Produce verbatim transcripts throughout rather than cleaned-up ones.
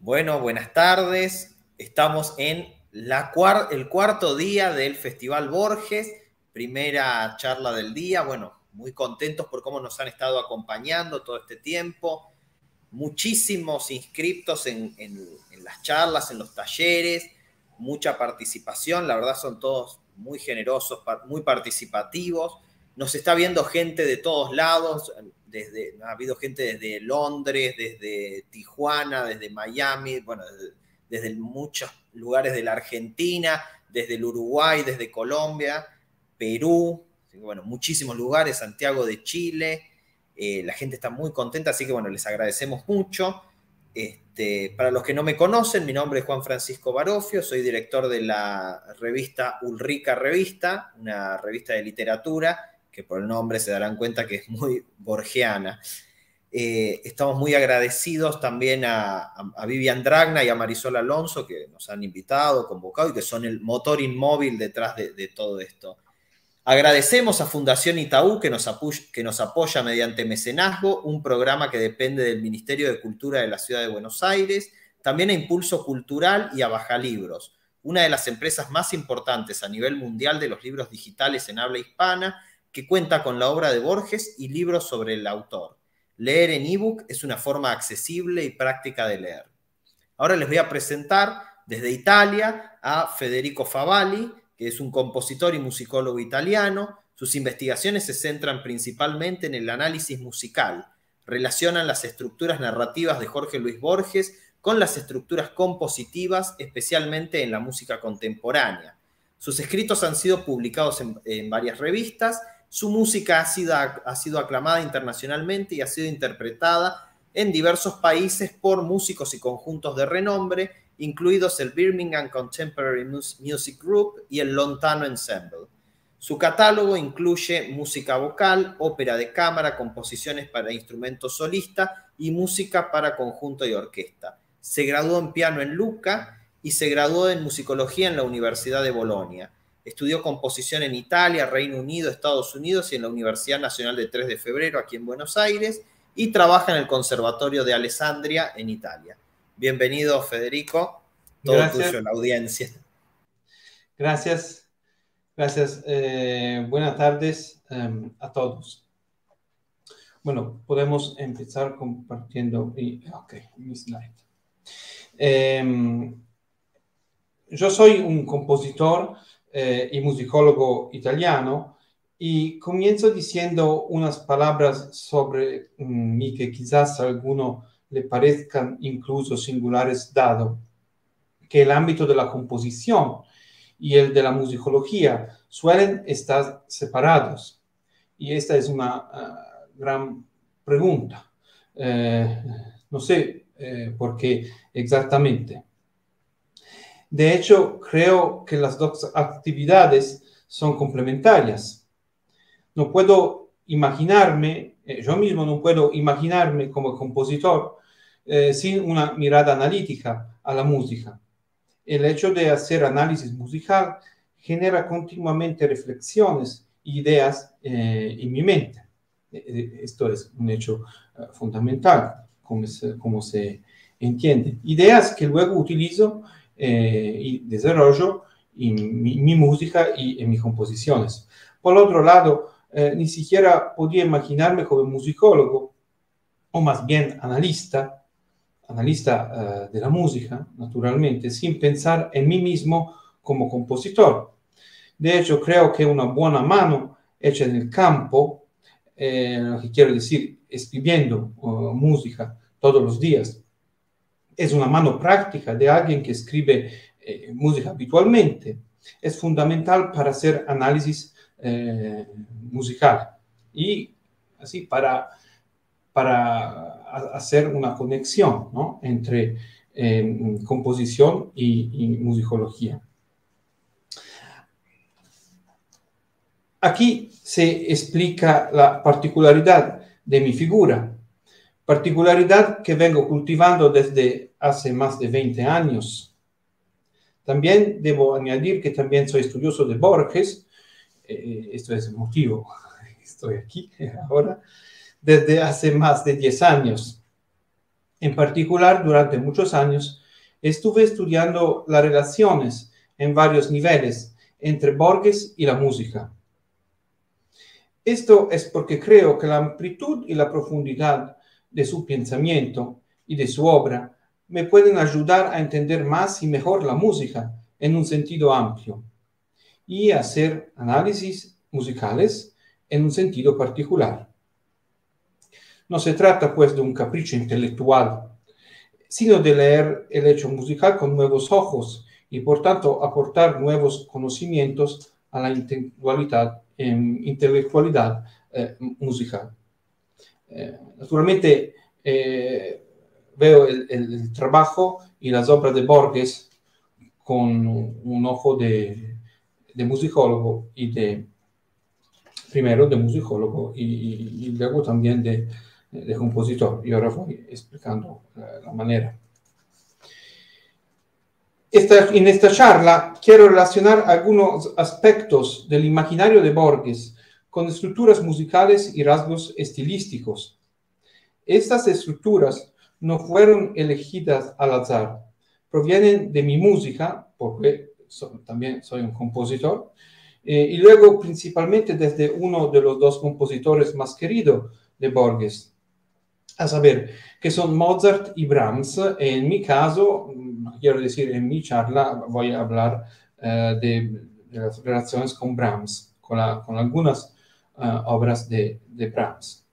Bueno, buenas tardes. Estamos en la cuar el cuarto día del Festival Borges, primera charla del día. Bueno, muy contentos por cómo nos han estado acompañando todo este tiempo. Muchísimos inscriptos en, en, en las charlas, en los talleres, mucha participación. La verdad son todos muy generosos, muy participativos. Nos está viendo gente de todos lados. Desde, ha habido gente desde Londres, desde Tijuana, desde Miami, bueno, desde, desde muchos lugares de la Argentina, desde el Uruguay, desde Colombia, Perú, bueno, muchísimos lugares, Santiago de Chile. Eh, la gente está muy contenta, así que bueno, les agradecemos mucho. Este, para los que no me conocen, mi nombre es Juan Francisco Barofio, soy director de la revista Ulrica Revista, una revista de literatura que por el nombre se darán cuenta que es muy borgiana. Eh, estamos muy agradecidos también a, a, a Vivian Dragna y a Marisol Alonso, que nos han invitado, convocado y que son el motor inmóvil detrás de, de todo esto. Agradecemos a Fundación Itaú que nos, que nos apoya mediante mecenazgo, un programa que depende del Ministerio de Cultura de la Ciudad de Buenos Aires, también a Impulso Cultural y a Bajalibros, una de las empresas más importantes a nivel mundial de los libros digitales en habla hispana, que cuenta con la obra de Borges y libros sobre el autor. Leer en ebook es una forma accesible y práctica de leer. Ahora les voy a presentar desde Italia a Federico Favalli, que es un compositor y musicólogo italiano. Sus investigaciones se centran principalmente en el análisis musical. Relacionan las estructuras narrativas de Jorge Luis Borges con las estructuras compositivas, especialmente en la música contemporánea. Sus escritos han sido publicados en, en varias revistas. Su música ha sido, ha sido aclamada internacionalmente y ha sido interpretada en diversos países por músicos y conjuntos de renombre, incluidos el Birmingham Contemporary Music Group y el Lontano Ensemble. Su catálogo incluye música vocal, ópera de cámara, composiciones para instrumento solista y música para conjunto y orquesta. Se graduó en piano en Lucca y se graduó en musicología en la Universidad de Bolonia. Estudió composición en Italia, Reino Unido, Estados Unidos y en la Universidad Nacional de tres de febrero aquí en Buenos Aires y trabaja en el Conservatorio de Alessandria en Italia. Bienvenido, Federico. Todo Gracias. tuyo, la audiencia. Gracias. Gracias. Eh, buenas tardes um, a todos. Bueno, podemos empezar compartiendo. Y, ok, mi slide. Eh, yo soy un compositor eh, y musicólogo italiano y comienzo diciendo unas palabras sobre um, mí que quizás a alguno le parezcan incluso singulares, dado que el ámbito de la composición y el de la musicología suelen estar separados. Y esta es una uh, gran pregunta. Eh, no sé eh, por qué exactamente. De hecho, creo que las dos actividades son complementarias. No puedo imaginarme, eh, yo mismo no puedo imaginarme como compositor eh, sin una mirada analítica a la música. El hecho de hacer análisis musical genera continuamente reflexiones e ideas eh, en mi mente. Esto es un hecho uh, fundamental, como se, como se entiende. Ideas que luego utilizo eh, y desarrollo en mi, mi música y en mis composiciones. Por otro lado, eh, ni siquiera podía imaginarme como musicólogo, o más bien analista, analista uh, de la música, naturalmente, sin pensar en mí mismo como compositor. De hecho, creo que una buena mano hecha en el campo, eh, lo que quiero decir, escribiendo uh, música todos los días, es una mano práctica de alguien que escribe eh, música habitualmente. Es fundamental para hacer análisis eh, musical y así para para hacer una conexión, ¿no?, entre eh, composición y, y musicología. Aquí se explica la particularidad de mi figura, particularidad que vengo cultivando desde hace más de veinte años. También debo añadir que también soy estudioso de Borges, eh, esto es el motivo, estoy aquí ahora, desde hace más de diez años. En particular, durante muchos años, estuve estudiando las relaciones en varios niveles entre Borges y la música. Esto es porque creo que la amplitud y la profundidad de su pensamiento y de su obra me pueden ayudar a entender más y mejor la música en un sentido amplio y hacer análisis musicales en un sentido particular. No se trata, pues, de un capricho intelectual, sino de leer el hecho musical con nuevos ojos y, por tanto, aportar nuevos conocimientos a la intelectualidad, eh, intelectualidad eh, musical. Eh, naturalmente, eh, veo el, el, el trabajo y las obras de Borges con un ojo de, de musicólogo y de, primero de musicólogo y, y, y luego también de, de compositor. Y ahora voy explicando la, la manera. Esta, en esta charla quiero relacionar algunos aspectos del imaginario de Borges con estructuras musicales y rasgos estilísticos. Estas estructuras no fueron elegidas al azar, provienen de mi música, porque so, también soy un compositor, eh, y luego principalmente desde uno de los dos compositores más queridos de Borges, a saber, que son Mozart y Brahms. En mi caso, quiero decir, en mi charla voy a hablar uh, de, de las relaciones con Brahms, con, la, con algunas uh, obras de, de Brahms.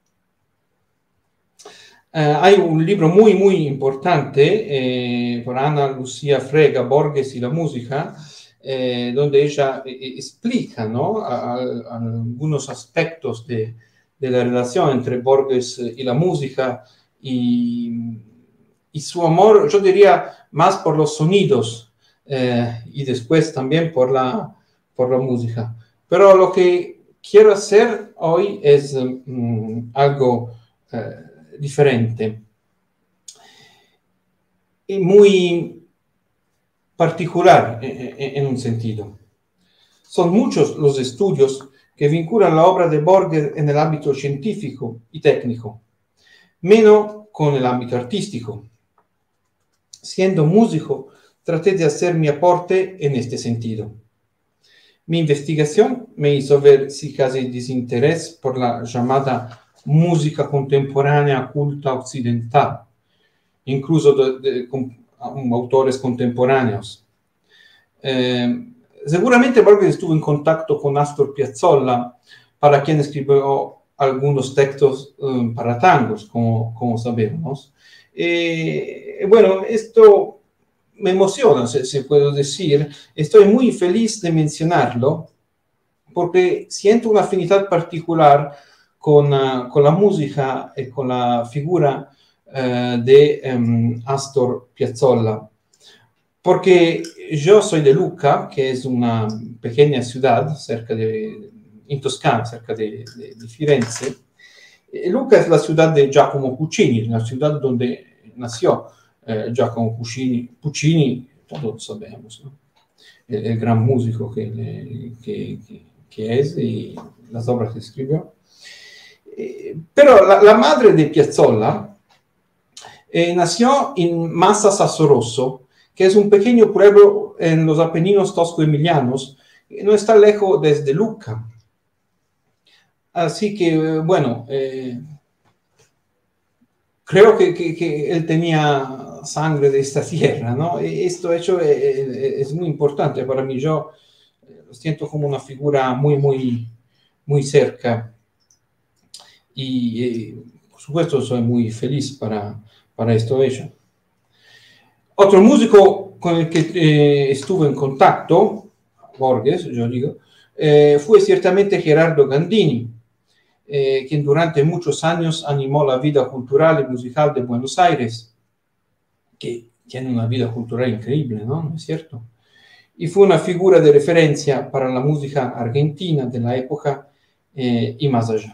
Uh, hay un libro muy, muy importante eh, por Ana Lucía Frega, Borges y la música, eh, donde ella eh, explica, ¿no?, a, a, a algunos aspectos de, de la relación entre Borges y la música y, y su amor, yo diría, más por los sonidos eh, y después también por la, por la música. Pero lo que quiero hacer hoy es um, algo eh, diferente y muy particular en, en un sentido. Son muchos los estudios que vinculan la obra de Borges en el ámbito científico y técnico, menos con el ámbito artístico. Siendo músico, traté de hacer mi aporte en este sentido. Mi investigación me hizo ver si casi desinterés por la llamada música contemporánea culta occidental, incluso de, de, de autores contemporáneos. Eh, seguramente Borges estuvo en contacto con Astor Piazzolla, para quien escribió algunos textos um, para tangos, como, como sabemos. Eh, bueno, esto me emociona, se, se puede decir. Estoy muy feliz de mencionarlo, porque siento una afinidad particular con, uh, con la música y con la figura uh, de um, Astor Piazzolla. Porque yo soy de Lucca, que es una pequeña ciudad cerca de, in Toscana, cerca de, de, de Firenze. E Lucca es la ciudad de Giacomo Puccini, la ciudad donde nació eh, Giacomo Puccini, Puccini, todos sabemos, ¿no?, el, el gran músico que, que, que, que es y las obras que escribió. Eh, pero la, la madre de Piazzolla eh, nació en Massa Sassorosso, que es un pequeño pueblo en los Apeninos tosco-emilianos, no está lejos desde Lucca. Así que, bueno, eh, creo que, que, que él tenía sangre de esta tierra, ¿no? Y esto hecho es, es muy importante para mí. Yo lo siento como una figura muy, muy, muy cerca. Y, eh, por supuesto, soy muy feliz para, para esto hecho. Otro músico con el que eh, estuve en contacto, Borges, yo digo, eh, fue ciertamente Gerardo Gandini, eh, quien durante muchos años animó la vida cultural y musical de Buenos Aires, que tiene una vida cultural increíble, ¿no? ¿No es cierto? Y fue una figura de referencia para la música argentina de la época eh, y más allá.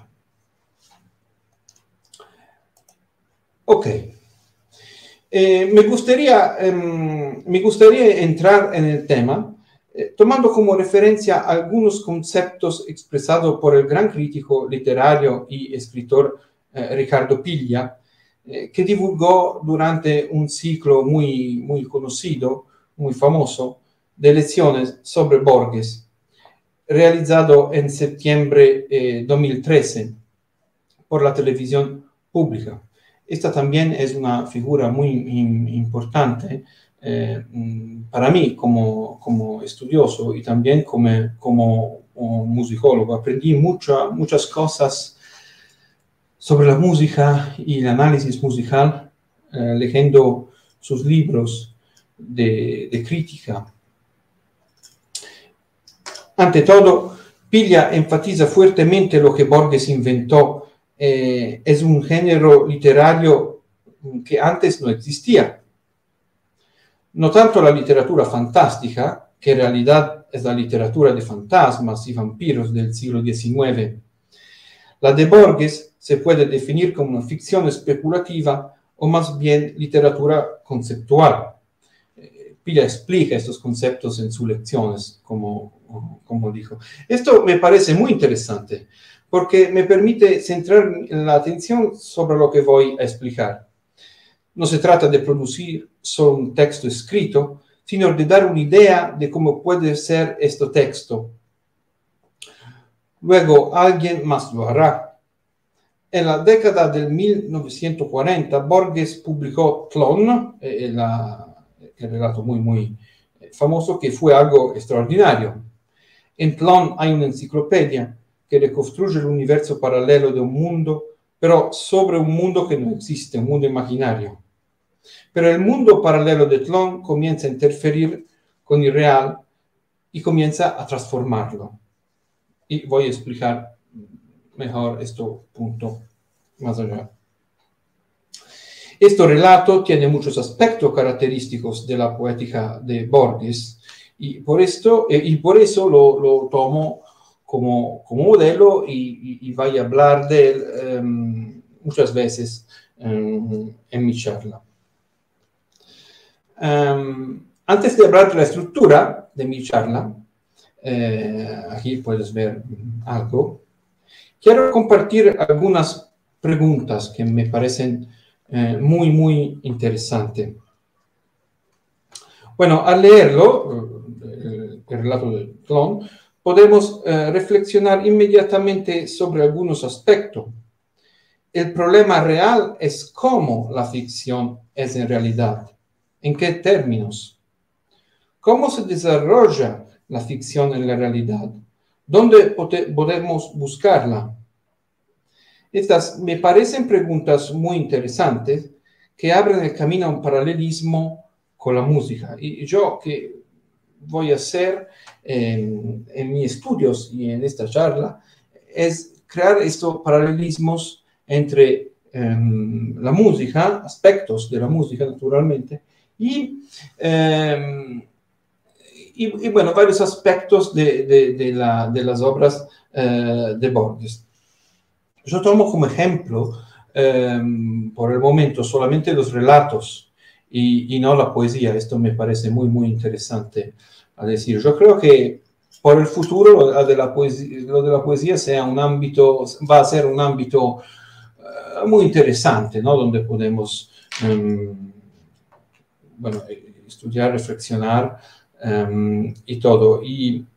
Ok. Eh, me, gustaría, eh, me gustaría entrar en el tema eh, tomando como referencia algunos conceptos expresados por el gran crítico literario y escritor eh, Ricardo Piglia, eh, que divulgó durante un ciclo muy, muy conocido, muy famoso, de lecciones sobre Borges, realizado en septiembre de eh, dos mil trece por la televisión pública. Esta también es una figura muy in, importante eh, para mí como, como estudioso y también como, como musicólogo. Aprendí mucha, muchas cosas sobre la música y el análisis musical eh, leyendo sus libros de, de crítica. Ante todo, Piglia enfatiza fuertemente lo que Borges inventó. Eh, es un género literario que antes no existía. No tanto la literatura fantástica, que en realidad es la literatura de fantasmas y vampiros del siglo diecinueve. La de Borges se puede definir como una ficción especulativa o más bien literatura conceptual. Eh, Piglia explica estos conceptos en sus lecciones, como, como dijo. Esto me parece muy interesante, porque me permite centrar la atención sobre lo que voy a explicar. No se trata de producir solo un texto escrito, sino de dar una idea de cómo puede ser este texto. Luego alguien más lo hará. En la década del mil novecientos cuarenta, Borges publicó Tlön, eh, la, el relato muy, muy famoso, que fue algo extraordinario. En Tlön hay una enciclopedia que reconstruye el universo paralelo de un mundo, pero sobre un mundo que no existe, un mundo imaginario. Pero el mundo paralelo de Tlön comienza a interferir con el real y comienza a transformarlo. Y voy a explicar mejor este punto más allá. Este relato tiene muchos aspectos característicos de la poética de Borges y por, esto, eh, y por eso lo, lo tomo como, como modelo y, y, y voy a hablar de él um, muchas veces um, en mi charla. Um, antes de hablar de la estructura de mi charla, eh, aquí puedes ver algo, quiero compartir algunas preguntas que me parecen eh, muy, muy interesantes. Bueno, al leerlo, el, el relato de Tlön, podemos eh, reflexionar inmediatamente sobre algunos aspectos. El problema real es cómo la ficción es en realidad. ¿En qué términos? ¿Cómo se desarrolla la ficción en la realidad? ¿Dónde podemos buscarla? Estas me parecen preguntas muy interesantes que abren el camino a un paralelismo con la música. Y yo que voy a hacer en, en mis estudios y en esta charla es crear estos paralelismos entre um, la música, aspectos de la música naturalmente, y, um, y, y bueno, varios aspectos de, de, de, la, de las obras uh, de Borges. Yo tomo como ejemplo, eh, por el momento, solamente los relatos y, y no la poesía. Esto me parece muy, muy interesante a decir. Yo creo que por el futuro lo de la poesía, lo de la poesía sea un ámbito, va a ser un ámbito uh, muy interesante, ¿no? Donde podemos um, bueno, estudiar, reflexionar um, y todo. Y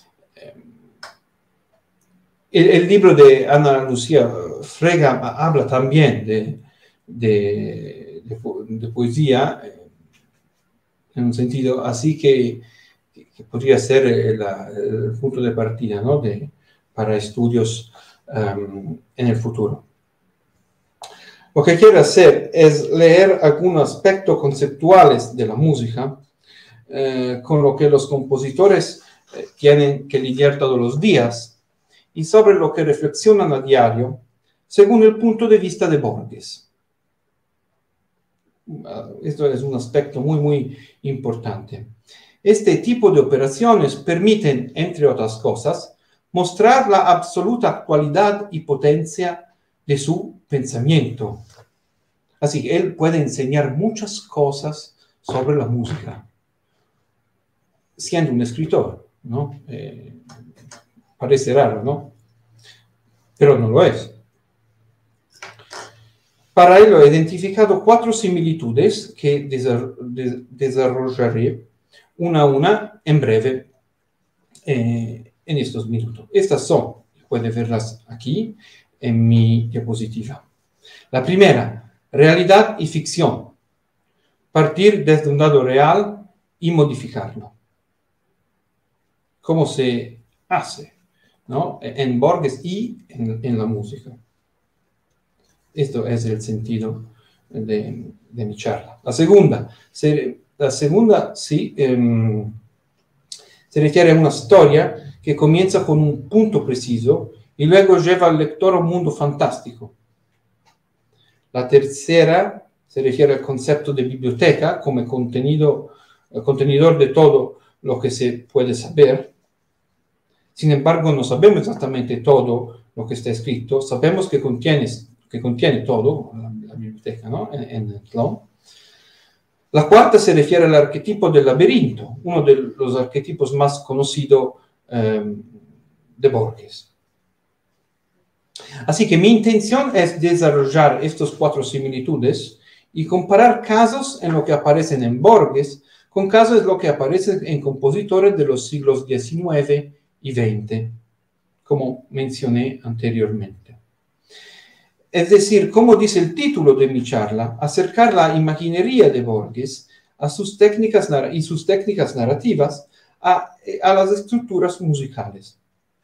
El, el libro de Ana Lucía Frega habla también de, de, de, de poesía, eh, en un sentido así que, que podría ser el, el punto de partida, ¿no? de, para estudios um, en el futuro. Lo que quiero hacer es leer algunos aspectos conceptuales de la música eh, con lo que los compositores eh, tienen que lidiar todos los días y sobre lo que reflexionan a diario según el punto de vista de Borges. Esto es un aspecto muy, muy importante. Este tipo de operaciones permiten, entre otras cosas, mostrar la absoluta actualidad y potencia de su pensamiento. Así que él puede enseñar muchas cosas sobre la música, siendo un escritor, ¿no? Eh, Parece raro, ¿no? Pero no lo es. Para ello he identificado cuatro similitudes que desarrollaré una a una en breve eh, en estos minutos. Estas son, pueden verlas aquí en mi diapositiva. La primera, realidad y ficción. Partir desde un dado real y modificarlo. ¿Cómo se hace? ¿No? En Borges y en, en la música. Esto es el sentido de, de mi charla. La segunda, se, la segunda sí, eh, se refiere a una historia que comienza con un punto preciso y luego lleva al lector a un mundo fantástico. La tercera se refiere al concepto de biblioteca como contenido, contenidor de todo lo que se puede saber. Sin embargo, no sabemos exactamente todo lo que está escrito. Sabemos que contiene, que contiene todo, la, la biblioteca, ¿no? En, en el clon. La cuarta se refiere al arquetipo del laberinto, uno de los arquetipos más conocidos eh, de Borges. Así que mi intención es desarrollar estos cuatro similitudes y comparar casos en lo que aparecen en Borges con casos en lo que aparecen en compositores de los siglos diecinueve y veinte, como mencioné anteriormente. Es decir, como dice el título de mi charla, acercar la imaginería de Borges a sus técnicas y sus técnicas narrativas a, a las estructuras musicales.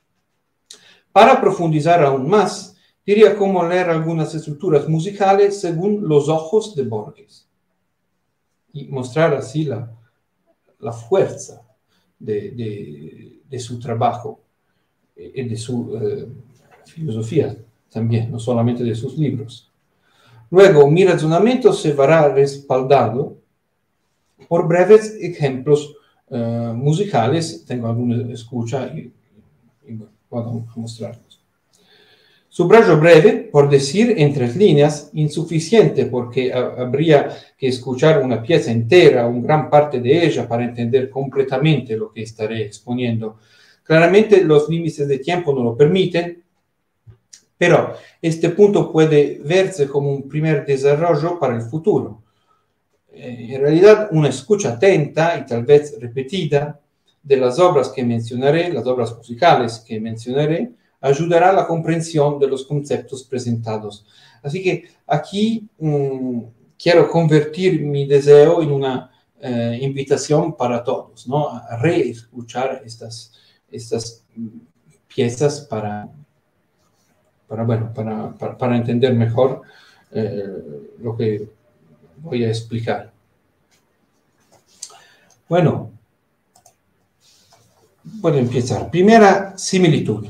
Para profundizar aún más, diría cómo leer algunas estructuras musicales según los ojos de Borges y mostrar así la, la fuerza de, de, de su trabajo y de su eh, filosofía también, no solamente de sus libros. Luego, mi razonamiento se verá respaldado por breves ejemplos uh, musicales. Tengo alguna escucha y, y bueno, puedo mostrarlos. Subrayo breve, por decir en tres líneas, insuficiente porque uh, habría que escuchar una pieza entera, una gran parte de ella, para entender completamente lo que estaré exponiendo. Claramente los límites de tiempo no lo permiten, pero este punto puede verse como un primer desarrollo para el futuro. Eh, en realidad, una escucha atenta y tal vez repetida de las obras que mencionaré, las obras musicales que mencionaré, ayudará a la comprensión de los conceptos presentados. Así que aquí mmm, quiero convertir mi deseo en una eh, invitación para todos, ¿no? A reescuchar estas, estas piezas para... Para, bueno, para, para, para entender mejor eh, lo que voy a explicar. Bueno, puedo empezar. Primera similitud.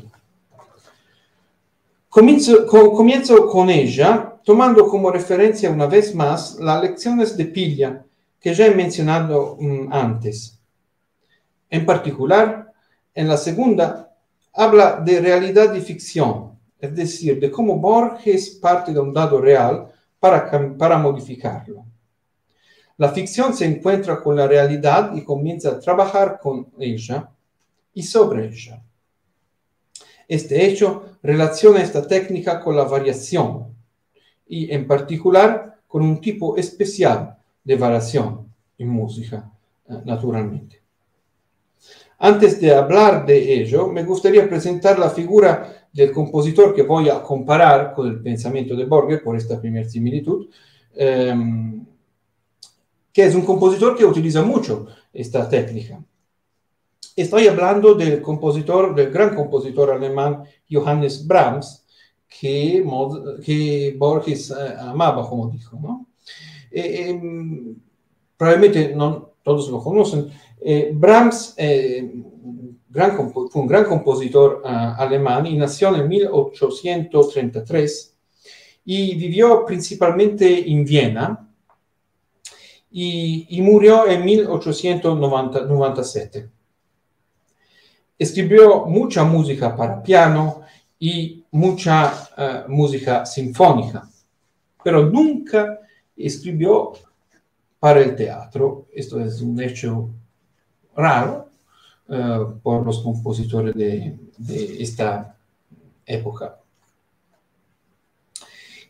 Comienzo, co, comienzo con ella, tomando como referencia una vez más las lecciones de Piglia que ya he mencionado um, antes. En particular, en la segunda, habla de realidad y ficción. Es decir, de cómo Borges parte de un dado real para, para modificarlo. La ficción se encuentra con la realidad y comienza a trabajar con ella y sobre ella. Este hecho relaciona esta técnica con la variación y, en particular, con un tipo especial de variación en música, naturalmente. Antes de hablar de ello, me gustaría presentar la figura del compositor que voy a comparar con el pensamiento de Borges por esta primera similitud, eh, que es un compositor que utiliza mucho esta técnica. Estoy hablando del compositor, del gran compositor alemán Johannes Brahms, que, que Borges eh, amaba, como dijo, ¿no? Eh, eh, probablemente no todos lo conocen. Eh, Brahms eh, gran, fue un gran compositor uh, alemán y nació en mil ochocientos treinta y tres y vivió principalmente en Viena y, y murió en mil ochocientos noventa y siete. Escribió mucha música para piano y mucha uh, música sinfónica, pero nunca escribió para el teatro. Esto es un hecho raro uh, por los compositores de, de esta época.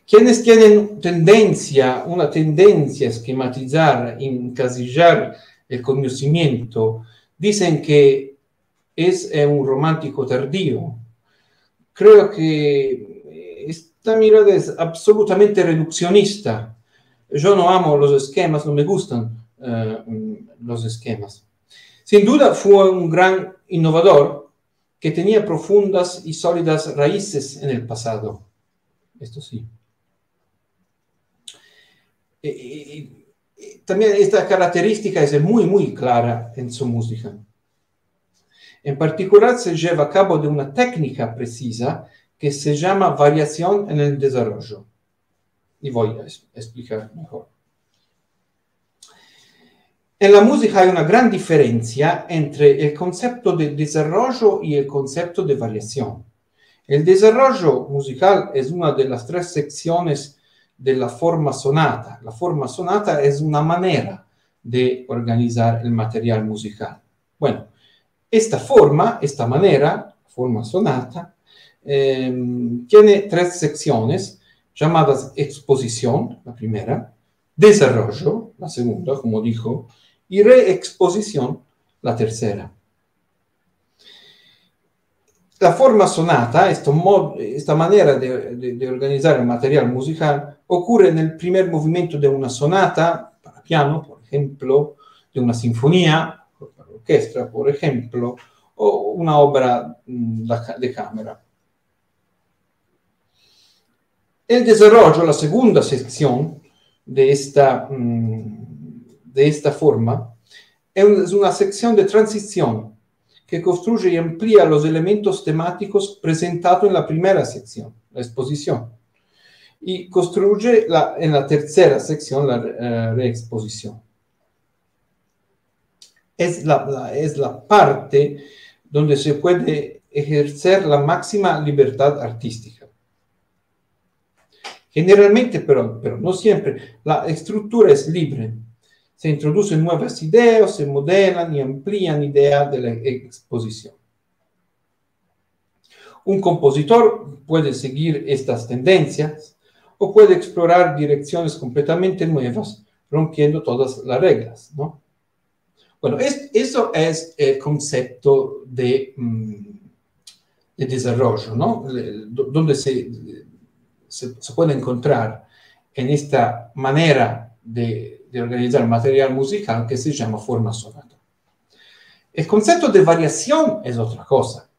Quienes tienen tendencia, una tendencia a esquematizar, encasillar el conocimiento, dicen que es un romántico tardío. Creo que esta mirada es absolutamente reduccionista. Yo no amo los esquemas, no me gustan uh, los esquemas. Sin duda fue un gran innovador que tenía profundas y sólidas raíces en el pasado. Esto sí. Y, y, y también esta característica es muy, muy clara en su música. En particular se lleva a cabo de una técnica precisa que se llama variación en el desarrollo. Y voy a explicar mejor. En la música hay una gran diferencia entre el concepto de desarrollo y el concepto de variación. El desarrollo musical es una de las tres secciones de la forma sonata. La forma sonata es una manera de organizar el material musical. Bueno, esta forma, esta manera, forma sonata, eh, tiene tres secciones llamadas exposición, la primera, desarrollo, la segunda, como dijo, y reexposición, la tercera. La forma sonata, esta, esta manera de, de, de organizar el material musical, ocurre en el primer movimiento de una sonata para piano, por ejemplo, de una sinfonía, para orquesta, por ejemplo, o una obra de cámara. El desarrollo, la segunda sección de esta, de esta forma, es una sección de transición que construye y amplía los elementos temáticos presentados en la primera sección, la exposición, y construye la, en la tercera sección la uh, reexposición. Es la, la, es la parte donde se puede ejercer la máxima libertad artística. Generalmente, pero, pero no siempre, la estructura es libre. Se introducen nuevas ideas, se modelan y amplían ideas de la exposición. Un compositor puede seguir estas tendencias o puede explorar direcciones completamente nuevas, rompiendo todas las reglas, ¿no? Bueno, es, eso es el concepto de, de desarrollo, ¿no? Donde se, se, se puede encontrar en esta manera de de organizar material musical que se llama forma sonata. El concepto de variación es otra cosa.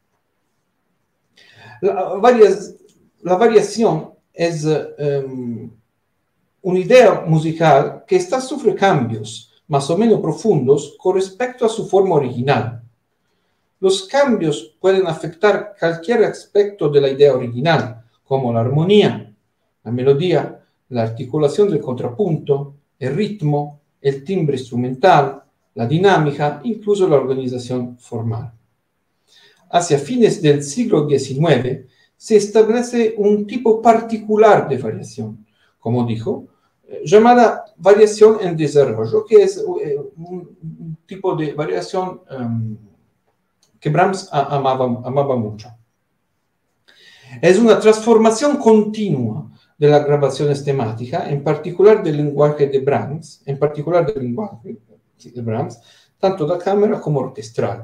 La, varias, la variación es um, una idea musical que está sufre cambios más o menos profundos con respecto a su forma original. Los cambios pueden afectar cualquier aspecto de la idea original, como la armonía, la melodía, la articulación del contrapunto, el ritmo, el timbre instrumental, la dinámica, incluso la organización formal. Hacia fines del siglo diecinueve se establece un tipo particular de variación, como dijo, eh, llamada variación en desarrollo, que es eh, un, un tipo de variación um, que Brahms amaba, amaba mucho. Es una transformación continua de las grabaciones temáticas, en particular del lenguaje de Brahms, en particular del lenguaje de Brahms, tanto da cámara como orquestral.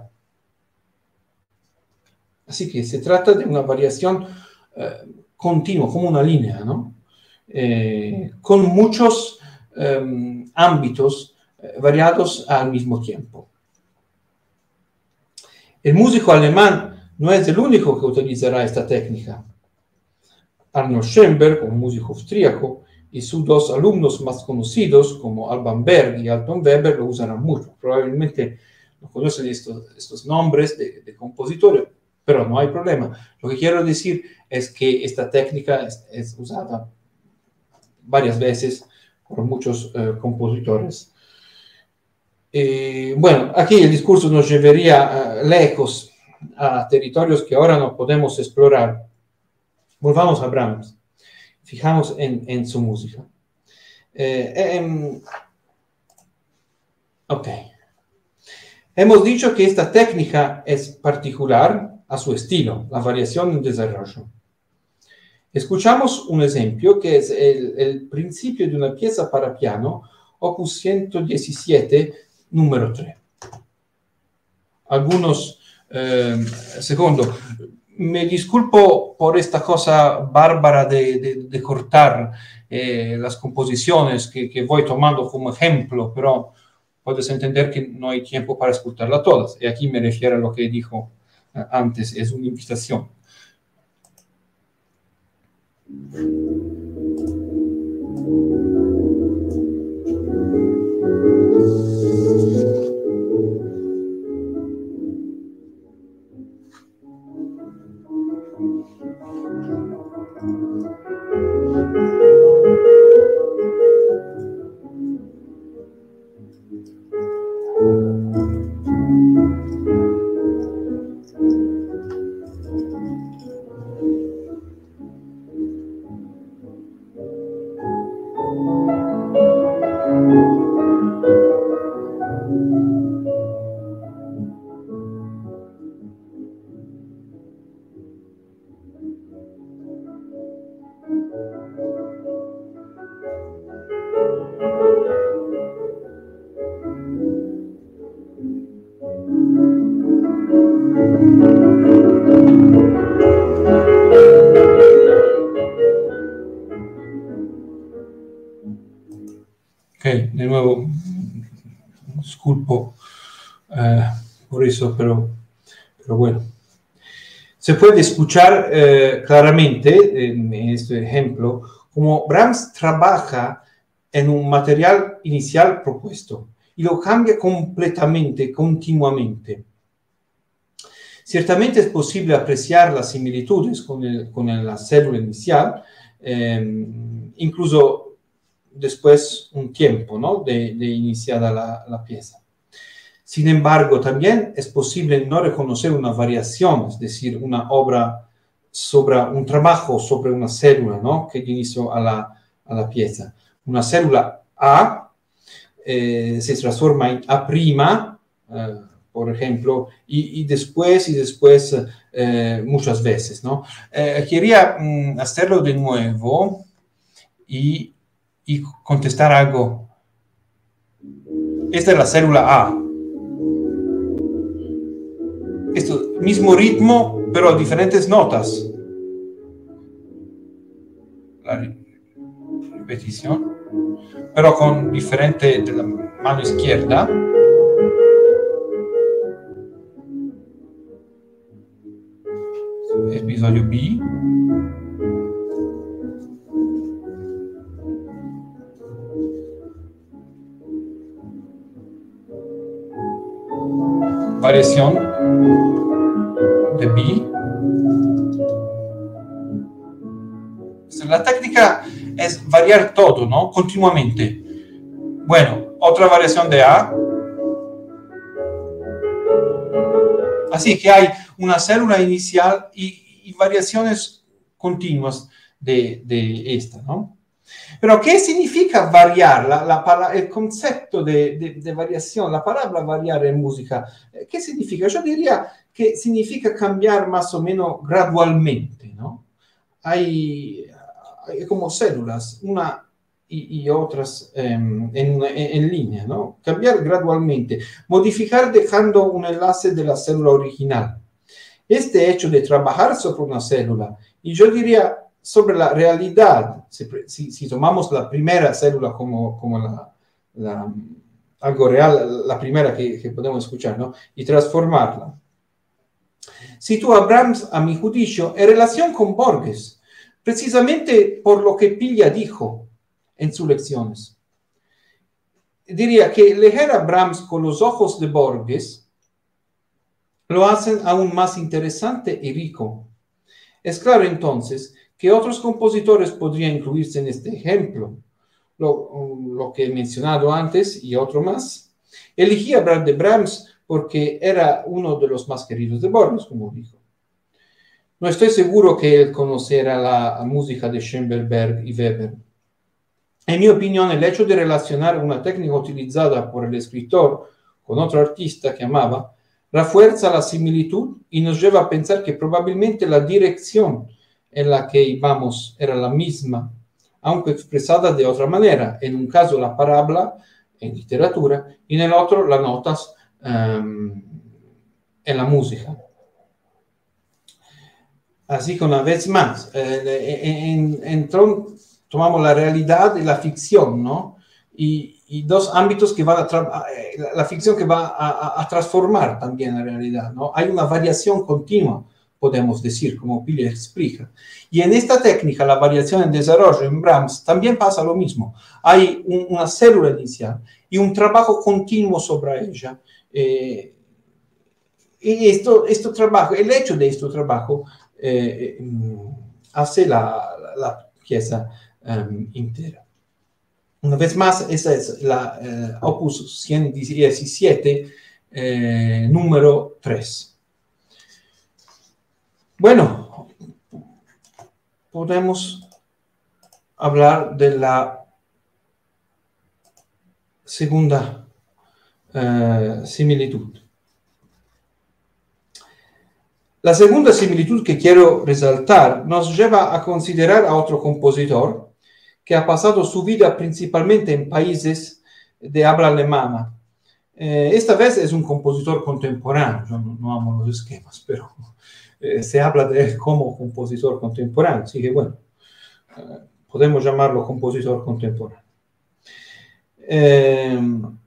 Así que se trata de una variación eh, continua, como una línea, ¿no? Eh, con muchos eh, ámbitos eh, variados al mismo tiempo. El músico alemán no es el único que utilizará esta técnica. Arnold Schoenberg, un músico austríaco, y sus dos alumnos más conocidos, como Alban Berg y Anton Weber, lo usarán mucho. Probablemente no conocen estos, estos nombres de, de compositores, pero no hay problema. Lo que quiero decir es que esta técnica es, es usada varias veces por muchos eh, compositores. Eh, bueno, aquí el discurso nos llevaría uh, lejos a territorios que ahora no podemos explorar. Volvamos a Brahms. Fijamos en, en su música. Eh, eh, ok. Hemos dicho que esta técnica es particular a su estilo, la variación en desarrollo. Escuchamos un ejemplo que es el, el principio de una pieza para piano, opus ciento diecisiete, número tres. Algunos, eh, segundo, me disculpo por esta cosa bárbara de, de, de cortar eh, las composiciones que, que voy tomando como ejemplo, pero puedes entender que no hay tiempo para escucharlas todas. Y aquí me refiero a lo que dijo eh, antes, es una invitación. Ok, de nuevo, disculpo eh, por eso, pero, pero bueno. Se puede escuchar eh, claramente en, en este ejemplo como Brahms trabaja en un material inicial propuesto y lo cambia completamente, continuamente. Ciertamente es posible apreciar las similitudes con, el, con la célula inicial, eh, incluso después un tiempo, ¿no?, de, de iniciada la, la pieza. Sin embargo, también es posible no reconocer una variación, es decir, una obra sobre un trabajo sobre una célula, ¿no?, que inició a la, a la pieza. Una célula A eh, se transforma en A', eh, por ejemplo, y, y después y después eh, muchas veces, ¿no? Eh, quería mm, hacerlo de nuevo y, y contestar algo. Esta es la célula A. Esto mismo ritmo, pero diferentes notas. La repetición, pero con diferente de la mano izquierda. Episodio B. Variación de B. La técnica es variar todo, ¿no?, continuamente. Bueno, otra variación de A. Así que hay una célula inicial y, y variaciones continuas de, de esta, ¿no? Pero, ¿qué significa variar? La, la, el concepto de, de, de variación, la palabra variar en música, ¿qué significa? Yo diría que significa cambiar más o menos gradualmente, ¿no? Hay, hay como células, una y, y otras eh, en, en, en línea, ¿no? Cambiar gradualmente, modificar dejando un enlace de la célula original. Este hecho de trabajar sobre una célula, y yo diría sobre la realidad, si, si, si tomamos la primera célula como, como la, la, algo real, la primera que, que podemos escuchar, ¿no?, y transformarla, sitúa a Brahms, a mi juicio, en relación con Borges, precisamente por lo que Piglia dijo en sus lecciones. Diría que leer a Brahms con los ojos de Borges lo hacen aún más interesante y rico. Es claro entonces que otros compositores podrían incluirse en este ejemplo, lo, lo que he mencionado antes y otro más. Elegí hablar de Brahms porque era uno de los más queridos de Borges, como dijo. No estoy seguro que él conociera la música de Schoenberg y Weber. En mi opinión, el hecho de relacionar una técnica utilizada por el escritor con otro artista que amaba refuerza la similitud y nos lleva a pensar que probablemente la dirección en la que vamos era la misma, aunque expresada de otra manera. En un caso la parábola en literatura y en el otro las notas um, en la música. Así que una vez más, eh, en, en Tron tomamos la realidad y la ficción, ¿no? Y, y dos ámbitos que van a, tra- la ficción que va a, a, a transformar también la realidad, ¿no? Hay una variación continua, podemos decir, como Pili explica. Y en esta técnica, la variación en desarrollo en Brahms, también pasa lo mismo. Hay un, una célula inicial y un trabajo continuo sobre ella. Eh, y esto, esto trabajo, el hecho de este trabajo eh, hace la, la, la pieza um, entera. Una vez más, esa es la eh, Opus ciento diecisiete, eh, número tres. Bueno, podemos hablar de la segunda eh, similitud. La segunda similitud que quiero resaltar nos lleva a considerar a otro compositor que ha pasado su vida principalmente en países de habla alemana. Eh, esta vez es un compositor contemporáneo, yo no, no amo los esquemas, pero eh, se habla de él como compositor contemporáneo, así que bueno, eh, podemos llamarlo compositor contemporáneo. Eh,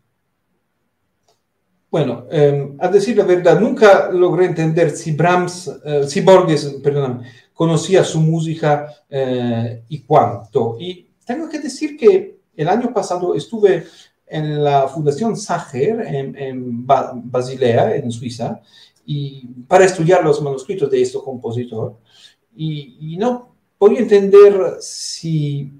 bueno, eh, a decir la verdad, nunca logré entender si Brahms, eh, si Borges, perdón, conocía su música eh, y cuánto. Y tengo que decir que el año pasado estuve en la Fundación Sacher en, en ba Basilea, en Suiza, y para estudiar los manuscritos de este compositor, y, y no podía entender si,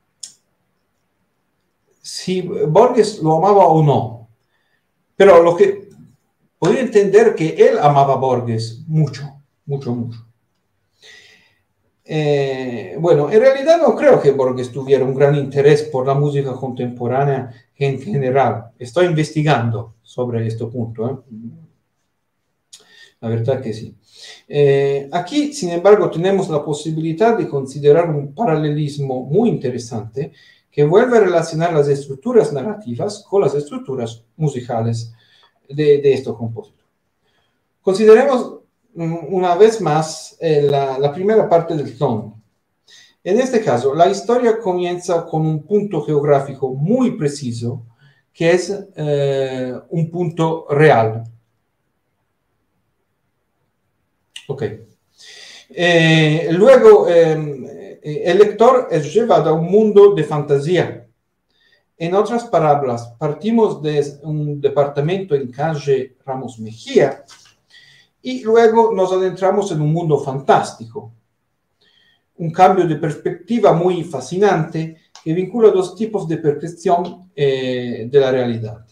si Borges lo amaba o no. Pero lo que podía entender que él amaba a Borges mucho, mucho, mucho. Eh, bueno, en realidad no creo que Borges tuviera un gran interés por la música contemporánea en general. Estoy investigando sobre este punto. ¿eh? La verdad que sí. Eh, aquí, sin embargo, tenemos la posibilidad de considerar un paralelismo muy interesante que vuelve a relacionar las estructuras narrativas con las estructuras musicales de, de este compositor. Consideremos una vez más eh, la, la primera parte del tono. En este caso, la historia comienza con un punto geográfico muy preciso, que es eh, un punto real. Ok. Eh, luego, eh, el lector es llevado a un mundo de fantasía. En otras palabras, partimos de un departamento en calle Ramos Mejía y luego nos adentramos en un mundo fantástico. Un cambio de perspectiva muy fascinante que vincula dos tipos de percepción eh, de la realidad.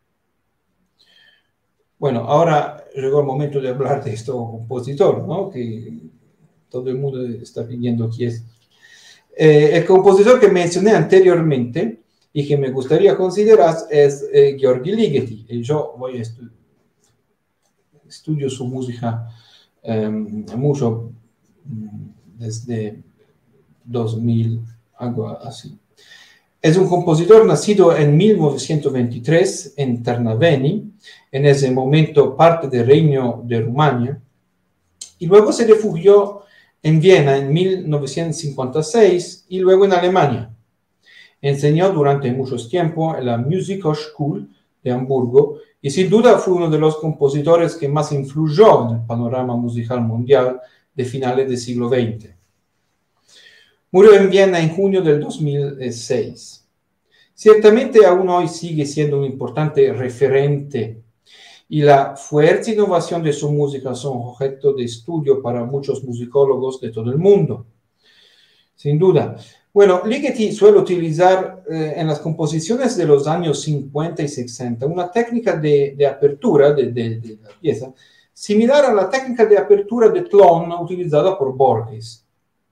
Bueno, ahora llegó el momento de hablar de este compositor, ¿no? Que todo el mundo está pidiendo quién es. Eh, el compositor que mencioné anteriormente y que me gustaría considerar es eh, György Ligeti. Y yo voy a estudiar, estudio su música eh, mucho desde dos mil, algo así. Es un compositor nacido en mil novecientos veintitrés en Târnăveni, en ese momento parte del Reino de Rumania, y luego se refugió en Viena en mil novecientos cincuenta y seis y luego en Alemania. Enseñó durante mucho tiempo en la Musikhochschule de Hamburgo y sin duda fue uno de los compositores que más influyó en el panorama musical mundial de finales del siglo veinte. Murió en Viena en junio del dos mil seis. Ciertamente aún hoy sigue siendo un importante referente y la fuerte innovación de su música son objeto de estudio para muchos musicólogos de todo el mundo. Sin duda. Bueno, Ligeti suele utilizar eh, en las composiciones de los años cincuenta y sesenta una técnica de, de apertura de, de, de la pieza similar a la técnica de apertura de Tlön utilizada por Borges.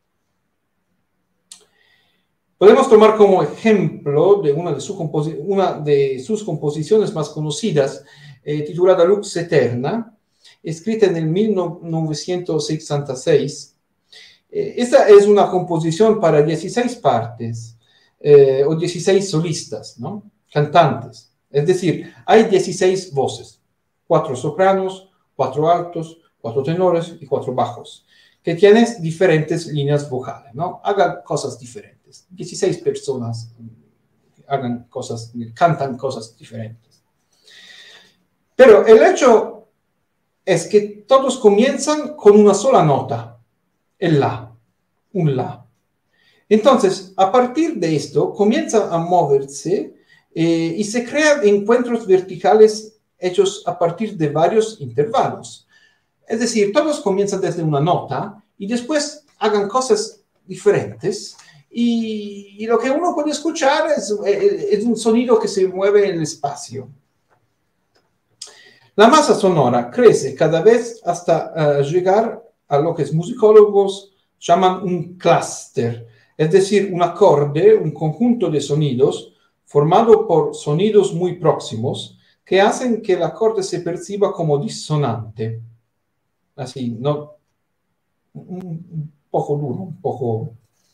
Podemos tomar como ejemplo de una de, su una de sus composiciones más conocidas, eh, titulada Lux Eterna, escrita en el mil novecientos sesenta y seis, Eh, esta es una composición para dieciséis partes, eh, o dieciséis solistas, ¿no? Cantantes. Es decir, hay dieciséis voces, cuatro sopranos, cuatro altos, cuatro tenores y cuatro bajos, que tienen diferentes líneas vocales, ¿no? Hagan cosas diferentes. dieciséis personas hagan cosas, cantan cosas diferentes. Pero el hecho es que todos comienzan con una sola nota, el la, un la. Entonces, a partir de esto, comienzan a moverse eh, y se crean encuentros verticales hechos a partir de varios intervalos. Es decir, todos comienzan desde una nota y después hagan cosas diferentes y, y lo que uno puede escuchar es, es un sonido que se mueve en el espacio. La masa sonora crece cada vez hasta uh, llegar a lo que los musicólogos llaman un clúster, es decir, un acorde, un conjunto de sonidos formado por sonidos muy próximos que hacen que el acorde se perciba como disonante. Así, ¿no? Un poco duro, un poco...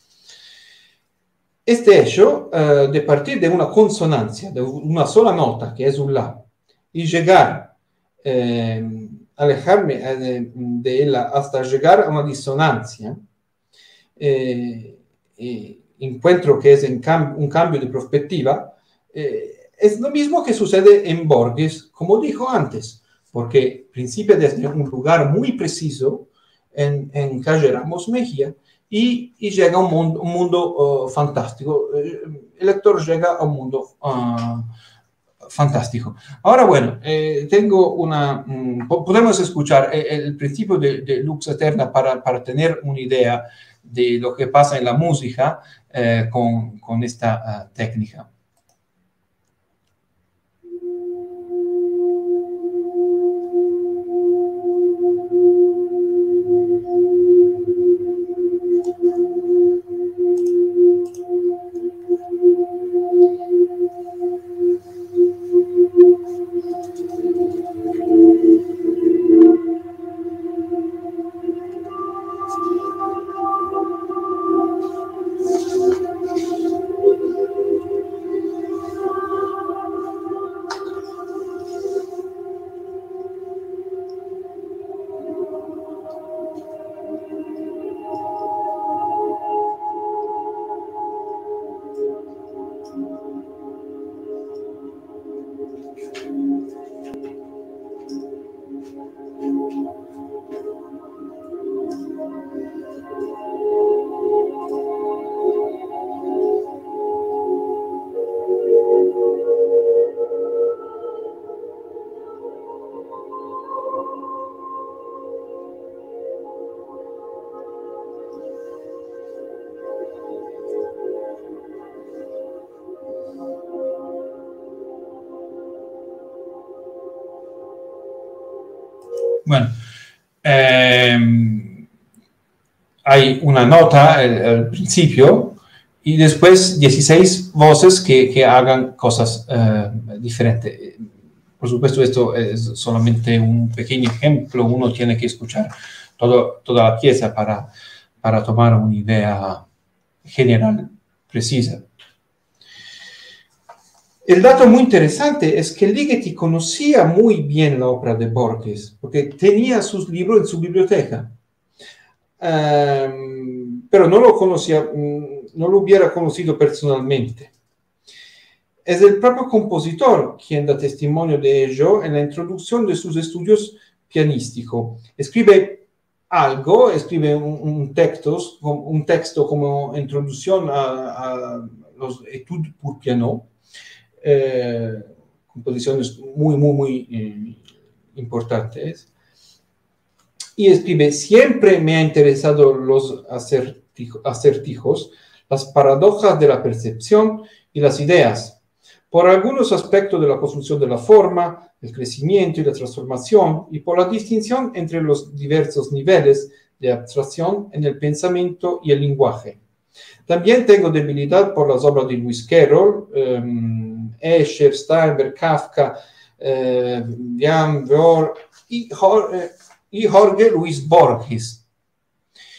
Este hecho uh, de partir de una consonancia, de una sola nota, que es un la, y llegar Eh, alejarme de, de ella hasta llegar a una disonancia, eh, eh, encuentro que es en cam un cambio de perspectiva, eh, es lo mismo que sucede en Borges, como dijo antes, porque principia desde un lugar muy preciso en, en Calle Ramos Mejía y, y llega a un mundo, un mundo uh, fantástico. El lector llega a un mundo uh, fantástico. Ahora, bueno, eh, tengo una... Um, podemos escuchar el, el principio de, de Lux Eterna para, para tener una idea de lo que pasa en la música eh, con, con esta uh, técnica. Bueno, eh, hay una nota al, al principio y después dieciséis voces que, que hagan cosas eh, diferentes. Por supuesto, esto es solamente un pequeño ejemplo. Uno tiene que escuchar todo, toda la pieza para, para tomar una idea general, precisa. El dato muy interesante es que Ligeti conocía muy bien la obra de Borges, porque tenía sus libros en su biblioteca. Um, pero no lo conocía, no lo hubiera conocido personalmente. Es el propio compositor quien da testimonio de ello en la introducción de sus estudios pianísticos. Escribe algo, escribe un, un, texto, un texto como introducción a, a los etudes pour piano, Eh, composiciones muy, muy, muy eh, importantes. Y escribe: siempre me ha interesado los acertijos, acertijos, las paradojas de la percepción y las ideas. Por algunos aspectos de la construcción de la forma, el crecimiento y la transformación, y por la distinción entre los diversos niveles de abstracción en el pensamiento y el lenguaje. También tengo debilidad por las obras de Lewis Carroll, um, Escher, Steinberg, Kafka, eh, Jan Wöhr y, Jorge, y Jorge Luis Borges.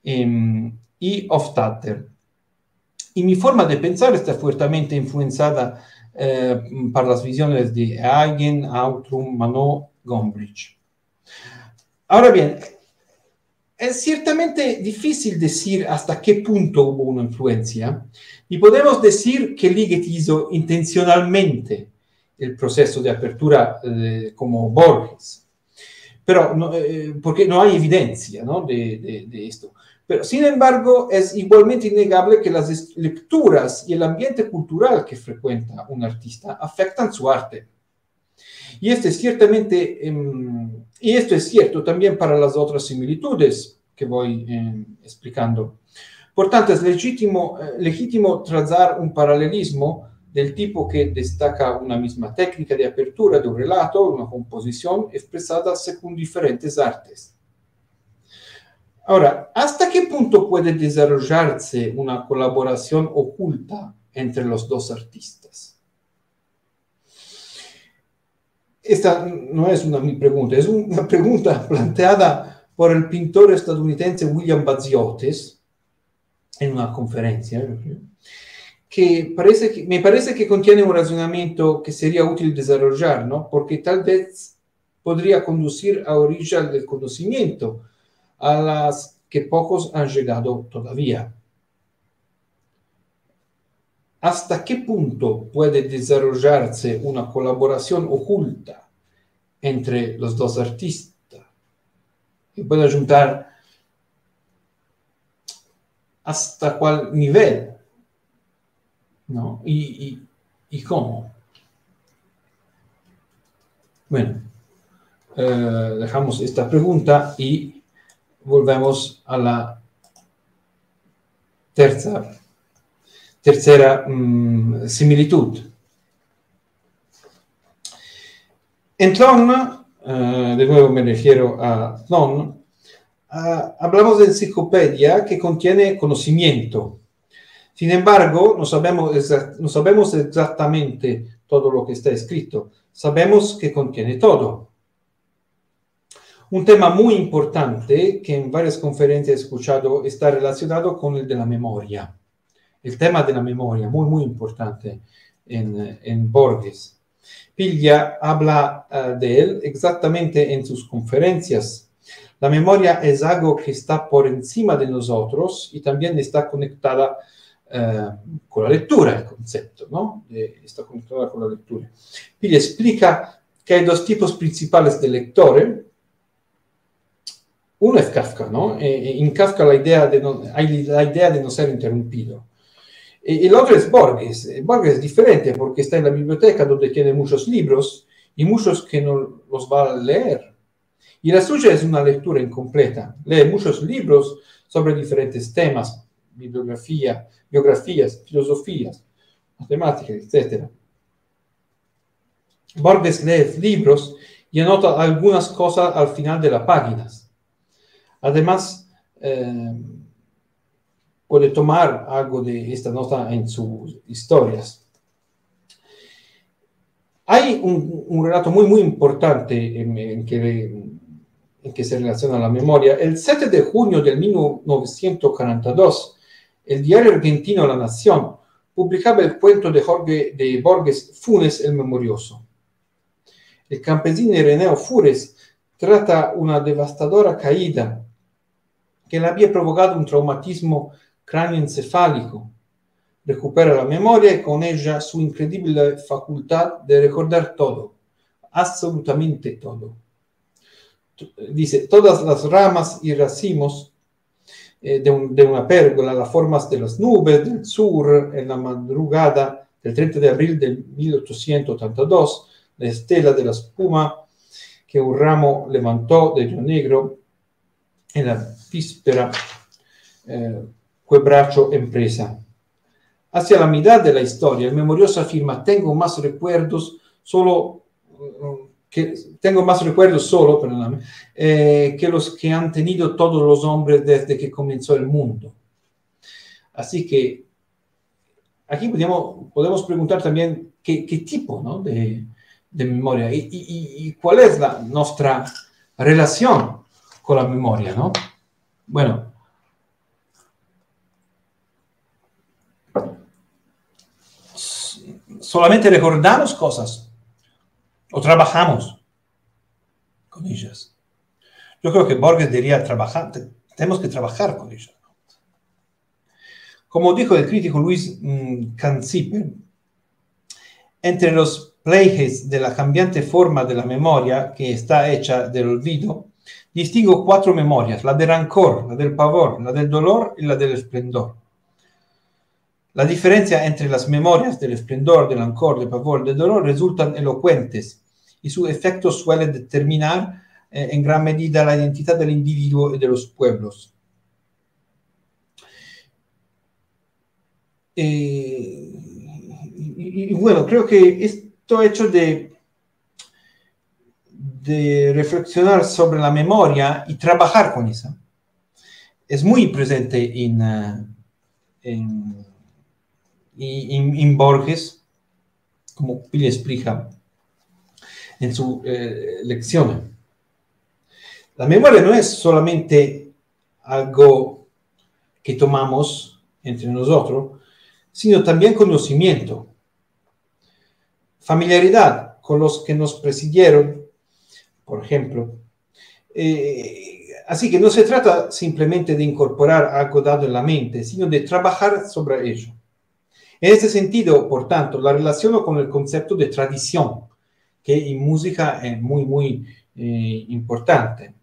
eh, y Hofstadter. Y mi forma de pensar está fuertemente influenciada eh, por las visiones de Hagen, Outram, Manot, Gombrich. Ahora bien, es ciertamente difícil decir hasta qué punto hubo una influencia, y podemos decir que Liget hizo intencionalmente el proceso de apertura eh, como Borges, pero no, eh, porque no hay evidencia, ¿no?, de, de, de esto. Pero, sin embargo, es igualmente innegable que las lecturas y el ambiente cultural que frecuenta un artista afectan su arte. Y esto es ciertamente, eh, y esto es cierto también para las otras similitudes que voy eh, explicando. Por tanto, es legítimo, eh, legítimo trazar un paralelismo del tipo que destaca una misma técnica de apertura de un relato, una composición expresada según diferentes artes. Ahora, ¿hasta qué punto puede desarrollarse una colaboración oculta entre los dos artistas? Esta no es una mi pregunta, es una pregunta planteada por el pintor estadounidense William Baziotes en una conferencia, que, parece que me parece que contiene un razonamiento que sería útil desarrollar, ¿no?, porque tal vez podría conducir a orillas del conocimiento a las que pocos han llegado todavía. ¿Hasta qué punto puede desarrollarse una colaboración oculta entre los dos artistas? Y puedo juntar hasta cuál nivel, ¿no? Y, y, y cómo. Bueno, eh, dejamos esta pregunta y volvemos a la tercera, tercera mmm, similitud. En Thon, uh, de nuevo me refiero a Thon, uh, hablamos de enciclopedia que contiene conocimiento. Sin embargo, no sabemos, no sabemos exactamente todo lo que está escrito. Sabemos que contiene todo. Un tema muy importante que en varias conferencias he escuchado está relacionado con el de la memoria. El tema de la memoria, muy, muy importante en, en Borges. Piglia habla uh, de él exactamente en sus conferencias. La memoria es algo que está por encima de nosotros y también está conectada uh, con la lectura, el concepto, ¿no? De, está conectada con la lectura. Piglia explica que hay dos tipos principales de lectores. Uno es Kafka, ¿no? En Kafka la idea de no, hay la idea de no ser interrumpido. Y el otro es Borges. Borges es diferente porque está en la biblioteca donde tiene muchos libros y muchos que no los va a leer. Y la suya es una lectura incompleta. Lee muchos libros sobre diferentes temas, bibliografía, biografías, filosofías, matemáticas, etcétera. Borges lee libros y anota algunas cosas al final de las páginas. Además, eh, puede tomar algo de esta nota en sus historias. Hay un, un relato muy, muy importante en, en, que, en que se relaciona a la memoria. El siete de junio de mil novecientos cuarenta y dos, el diario argentino La Nación publicaba el cuento de, Jorge, de Borges, Funes el Memorioso. El campesino Ireneo Funes trata una devastadora caída que le había provocado un traumatismo cráneoencefálico. Recupera la memoria y con ella su increíble facultad de recordar todo, absolutamente todo. Dice, todas las ramas y racimos eh, de, un, de una pérgola, las formas de las nubes del sur en la madrugada del treinta de abril de mil ochocientos ochenta y dos, la estela de la espuma que un ramo levantó de Río Negro en la víspera, eh, quebracho empresa. Hacia la mitad de la historia, el memorioso afirma, tengo más recuerdos solo, que, tengo más recuerdos solo perdóname, eh, que los que han tenido todos los hombres desde que comenzó el mundo. Así que aquí podemos, podemos preguntar también qué, qué tipo, ¿no?, de, de memoria y, y, y cuál es la, nuestra relación con la memoria, ¿no? Bueno, solamente recordamos cosas o trabajamos con ellas. Yo creo que Borges diría trabajar, tenemos que trabajar con ellas. Como dijo el crítico Luis mm, Cancipe, entre los pliegues de la cambiante forma de la memoria que está hecha del olvido, distingo cuatro memorias: la del rancor, la del pavor, la del dolor y la del esplendor. La diferencia entre las memorias del esplendor, del rancor, del pavor y del dolor resultan elocuentes y su efecto suele determinar eh, en gran medida la identidad del individuo y de los pueblos. Eh, y, y bueno, creo que esto hecho de, de reflexionar sobre la memoria y trabajar con esa es muy presente en, uh, en, en, en Borges, como Pili explica en su eh, lección. La memoria no es solamente algo que tomamos entre nosotros, sino también conocimiento, familiaridad con los que nos precedieron, por ejemplo. Eh, así que no se trata simplemente de incorporar algo dado en la mente, sino de trabajar sobre ello. En este sentido, por tanto, la relaciono con el concepto de tradición, que en música es muy, muy eh, importante.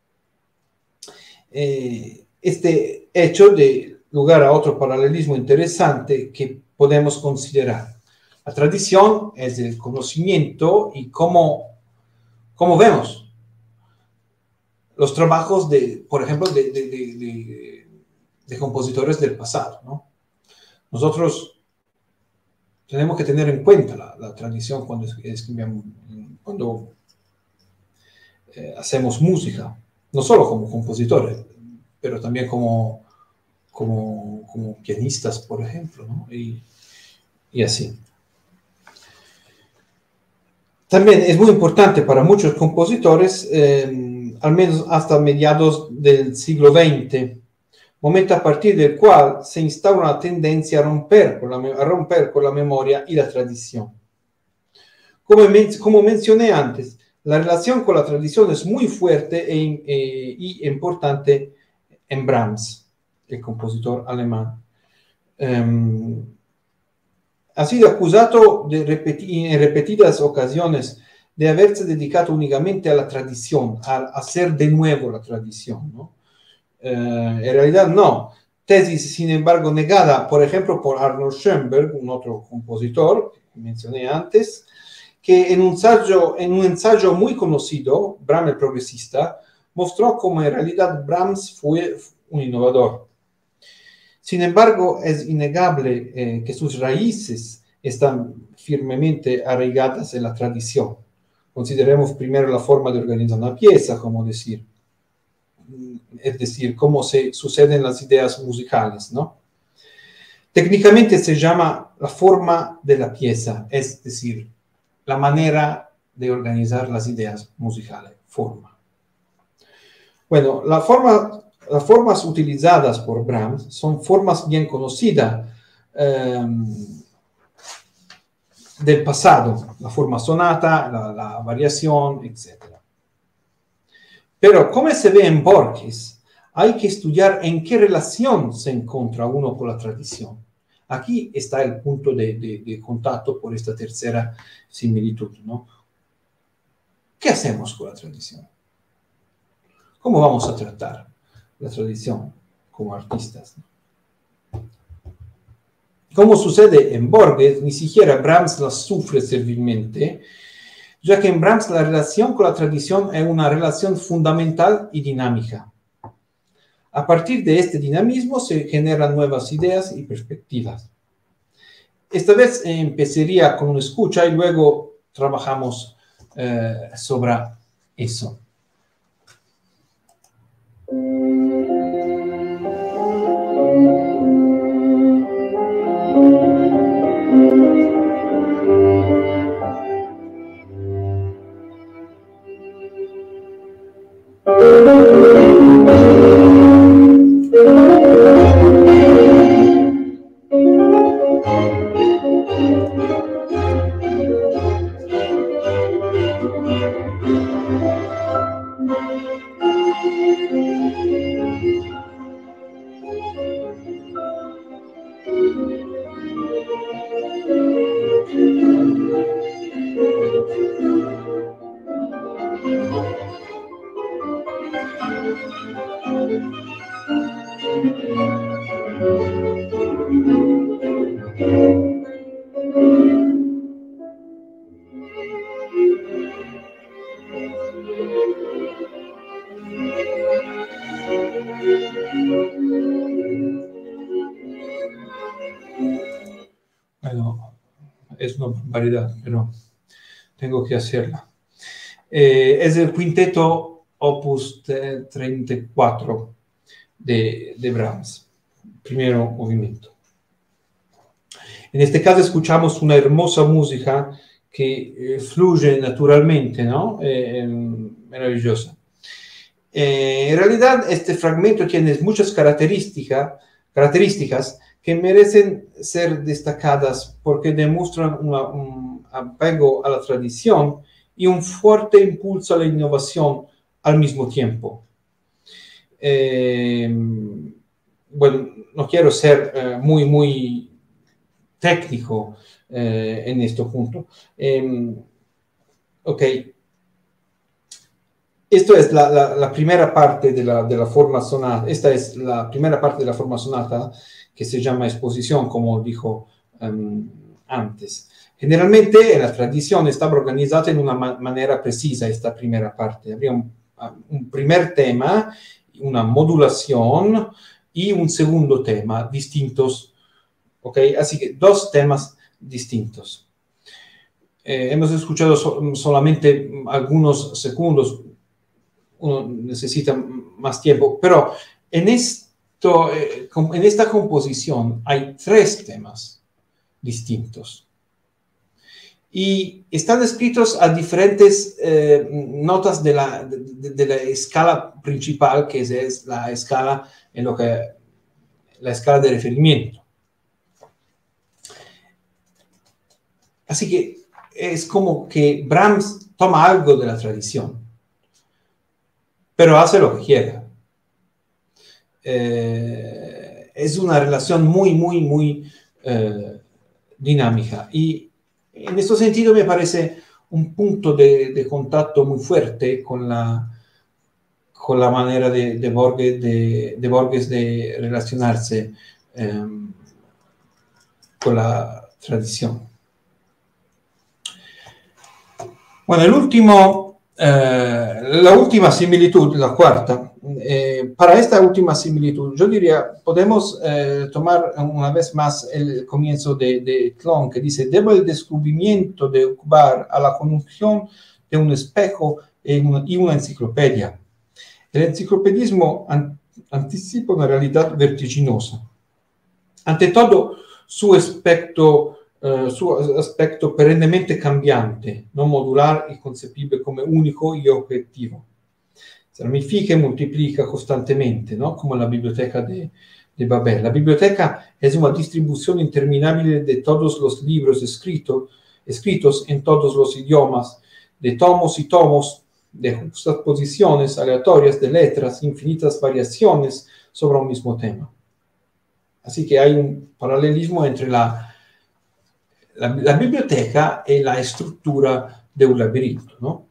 Eh, este hecho de lugar a otro paralelismo interesante que podemos considerar. La tradición es el conocimiento y cómo, cómo vemos los trabajos de, por ejemplo, de, de, de, de, de compositores del pasado, ¿no? Nosotros tenemos que tener en cuenta la, la tradición cuando escribimos, cuando eh, hacemos música, no solo como compositores, pero también como Como, como pianistas, por ejemplo, ¿no? y, y así. También es muy importante para muchos compositores, eh, al menos hasta mediados del siglo veinte, momento a partir del cual se instaura una tendencia a romper con la, a romper con la memoria y la tradición. Como, men como mencioné antes, la relación con la tradición es muy fuerte e, e, y importante en Brahms, el compositor alemán. Um, ha sido acusado de repeti en repetidas ocasiones de haberse dedicado únicamente a la tradición, a hacer de nuevo la tradición, ¿no? Uh, en realidad no. Tesis, sin embargo, negada, por ejemplo, por Arnold Schoenberg, un otro compositor que mencioné antes, que en un ensayo, en un ensayo muy conocido, Brahms el progresista, mostró cómo en realidad Brahms fue un innovador. Sin embargo, es innegable eh, que sus raíces están firmemente arraigadas en la tradición. Consideremos primero la forma de organizar una pieza, como decir, es decir, cómo se suceden las ideas musicales, ¿no? Técnicamente se llama la forma de la pieza, es decir, la manera de organizar las ideas musicales, forma. Bueno, la forma... Las formas utilizadas por Brahms son formas bien conocidas eh, del pasado, la forma sonata, la, la variación, etcétera. Pero, como se ve en Borges, hay que estudiar en qué relación se encuentra uno con la tradición. Aquí está el punto de, de, de contacto por esta tercera similitud, ¿no? ¿Qué hacemos con la tradición? ¿Cómo vamos a tratar la tradición como artistas? Como sucede en Borges, ni siquiera Brahms la sufre servilmente, ya que en Brahms la relación con la tradición es una relación fundamental y dinámica. A partir de este dinamismo se generan nuevas ideas y perspectivas. Esta vez eh, empezaría con una escucha y luego trabajamos eh, sobre eso. Bueno, es una barbaridad, pero tengo que hacerla. Eh, es el quinteto opus treinta y cuatro de, de Brahms, primero movimiento. En este caso escuchamos una hermosa música que eh, fluye naturalmente, ¿no? Eh, maravillosa. Eh, en realidad, este fragmento tiene muchas características, características que merecen ser destacadas porque demuestran una, un apego a la tradición y un fuerte impulso a la innovación al mismo tiempo. Eh, bueno, no quiero ser eh, muy, muy técnico eh, en este punto. Eh, ok. Esto es la, la, la primera parte de la, de la forma sonata. Esta es la primera parte de la forma sonata que se llama exposición, como dijo um, antes. Generalmente en la tradición estaba organizada en una ma manera precisa esta primera parte. Había un, un primer tema, una modulación y un segundo tema distintos. ¿Okay? Así que dos temas distintos. Eh, hemos escuchado so solamente algunos segundos. Uno necesita más tiempo, pero en, esto, eh, en esta composición hay tres temas distintos y están escritos a diferentes eh, notas de la, de, de la escala principal, que es, es la escala en lo que la escala de referimiento. Así que es como que Brahms toma algo de la tradición, pero hace lo que quiera. Eh, es una relación muy, muy, muy eh, dinámica. Y en este sentido me parece un punto de, de contacto muy fuerte con la, con la manera de, de, Borges, de, de Borges de relacionarse eh, con la tradición. Bueno, el último, eh, la última similitud, la cuarta, eh, para esta última similitud, yo diría, podemos eh, tomar una vez más el comienzo de, de Tlön, que dice, debo el descubrimiento de ocupar a la conjunción de un espejo y una, y una enciclopedia. El enciclopedismo an, anticipa una realidad vertiginosa. Ante todo, su aspecto Uh, su aspecto perennemente cambiante, no modular y concebible como único y objetivo. Se ramifica y multiplica constantemente, ¿no? Como la biblioteca de, de Babel. La biblioteca es una distribución interminable de todos los libros escrito, escritos en todos los idiomas, de tomos y tomos, de juxtaposiciones aleatorias de letras, infinitas variaciones sobre un mismo tema. Así que hay un paralelismo entre la La, la biblioteca è la struttura di un labirinto, no?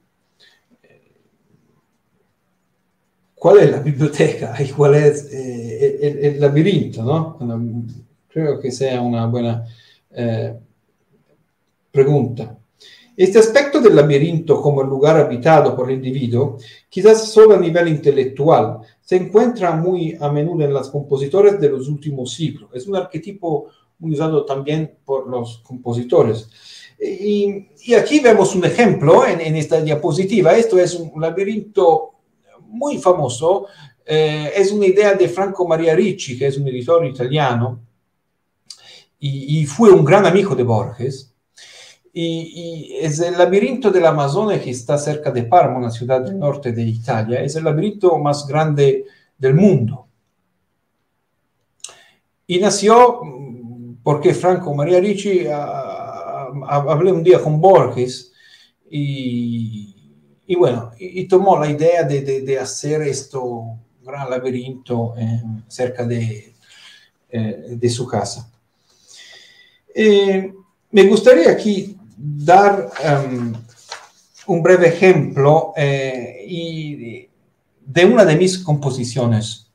¿Cuál es la biblioteca y cuál es eh, el, el laberinto, no? Creo que sea una buena eh, pregunta. Este aspecto del laberinto como el lugar habitado por el individuo, quizás solo a nivel intelectual, se encuentra muy a menudo en los compositores de los últimos siglos. Es un arquetipo muy usado también por los compositores. Y, y aquí vemos un ejemplo en, en esta diapositiva. Esto es un laberinto muy famoso. Eh, es una idea de Franco Maria Ricci, que es un editor italiano, y, y fue un gran amigo de Borges. Y, y es el laberinto del Amazonas, que está cerca de Parma, una ciudad del norte de Italia. Es el laberinto más grande del mundo. Y nació porque Franco Maria Ricci uh, hablé un día con Borges y, y bueno, y, y tomó la idea de, de, de hacer esto gran laberinto eh, cerca de, eh, de su casa. Eh, me gustaría aquí dar um, un breve ejemplo eh, y de una de mis composiciones.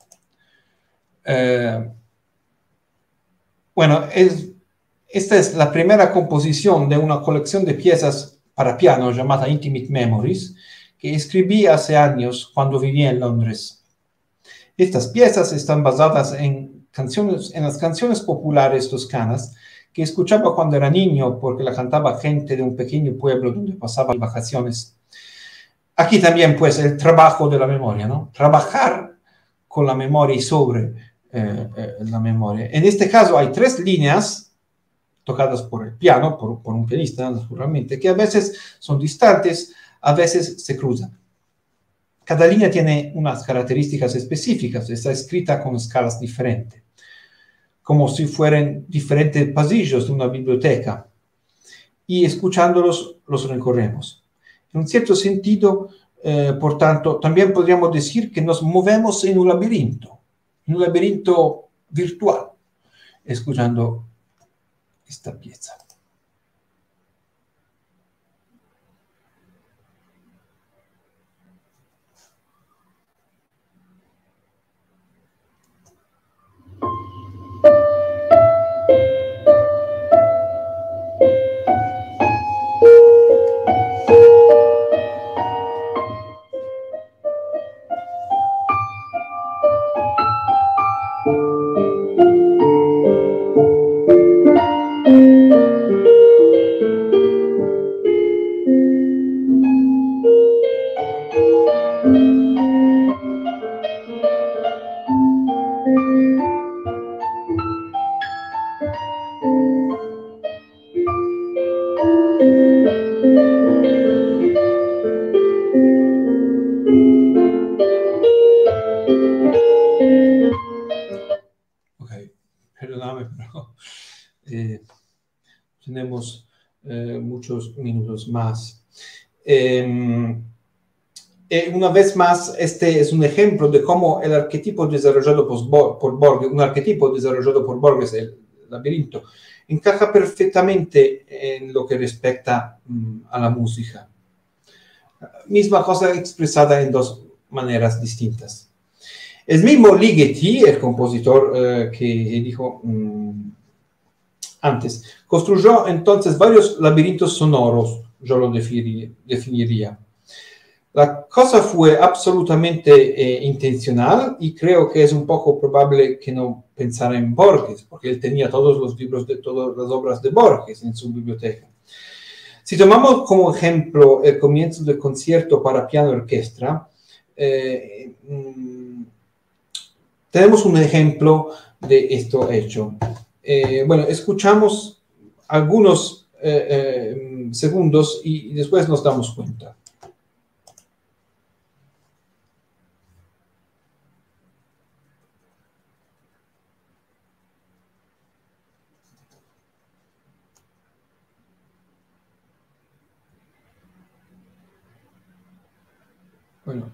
Eh, Bueno, es, esta es la primera composición de una colección de piezas para piano llamada Intimate Memories, que escribí hace años cuando vivía en Londres. Estas piezas están basadas en, canciones, en las canciones populares toscanas que escuchaba cuando era niño porque la cantaba gente de un pequeño pueblo donde pasaba vacaciones. Aquí también, pues, el trabajo de la memoria, ¿no? Trabajar con la memoria y sobre eh, eh, la memoria. En este caso hay tres líneas tocadas por el piano, por, por un pianista, naturalmente, que a veces son distantes, a veces se cruzan. Cada línea tiene unas características específicas, está escrita con escalas diferentes, como si fueran diferentes pasillos de una biblioteca, y escuchándolos los recorremos. En un cierto sentido, eh, por tanto, también podríamos decir que nos movemos en un laberinto, en un laberinto virtual, escuchando esta pieza. Eh, tenemos eh, muchos minutos más. Eh, eh, una vez más, este es un ejemplo de cómo el arquetipo desarrollado por, por Borges, un arquetipo desarrollado por Borges, el laberinto, encaja perfectamente en lo que respecta um, a la música. Misma cosa expresada en dos maneras distintas. El mismo Ligeti, el compositor eh, que dijo um, antes, construyó entonces varios laberintos sonoros, yo lo definiría. La cosa fue absolutamente eh, intencional y creo que es un poco probable que no pensara en Borges, porque él tenía todos los libros de todas las obras de Borges en su biblioteca. Si tomamos como ejemplo el comienzo del concierto para piano y orquesta, eh, mm, tenemos un ejemplo de esto hecho. Eh, bueno, escuchamos algunos eh, eh, segundos y después nos damos cuenta. Bueno.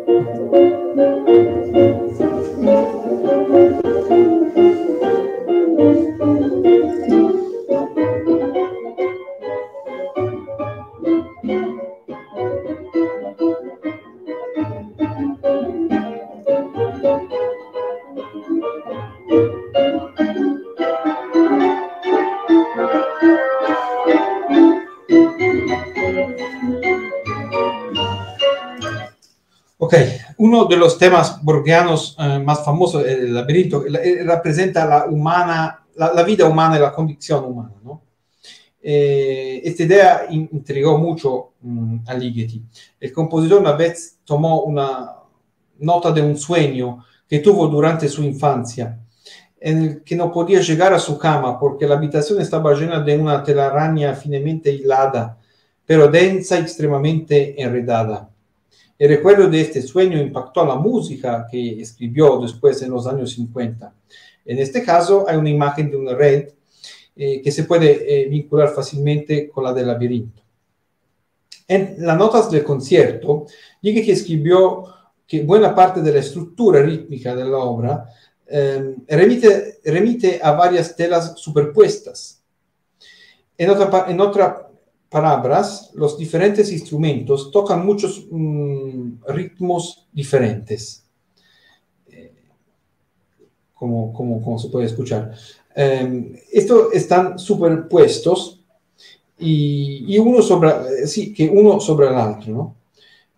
Ok, uno de los temas borgianos eh, más famosos, el laberinto, eh, representa la, humana, la, la vida humana y la condición humana, ¿no? Eh, esta idea in, intrigó mucho um, a Ligeti. El compositor una vez tomó una nota de un sueño que tuvo durante su infancia, en el que no podía llegar a su cama porque la habitación estaba llena de una telaraña finemente hilada, pero densa y extremadamente enredada. El recuerdo de este sueño impactó a la música que escribió después en los años cincuenta. En este caso hay una imagen de una red eh, que se puede eh, vincular fácilmente con la del laberinto. En las notas del concierto, Ligeti escribió que buena parte de la estructura rítmica de la obra eh, remite, remite a varias telas superpuestas. En otra, en otra palabras, los diferentes instrumentos tocan muchos mmm, ritmos diferentes, eh, como, como, como se puede escuchar. Eh, estos están superpuestos y, y uno sobre, sí, que uno sobre el otro, ¿no?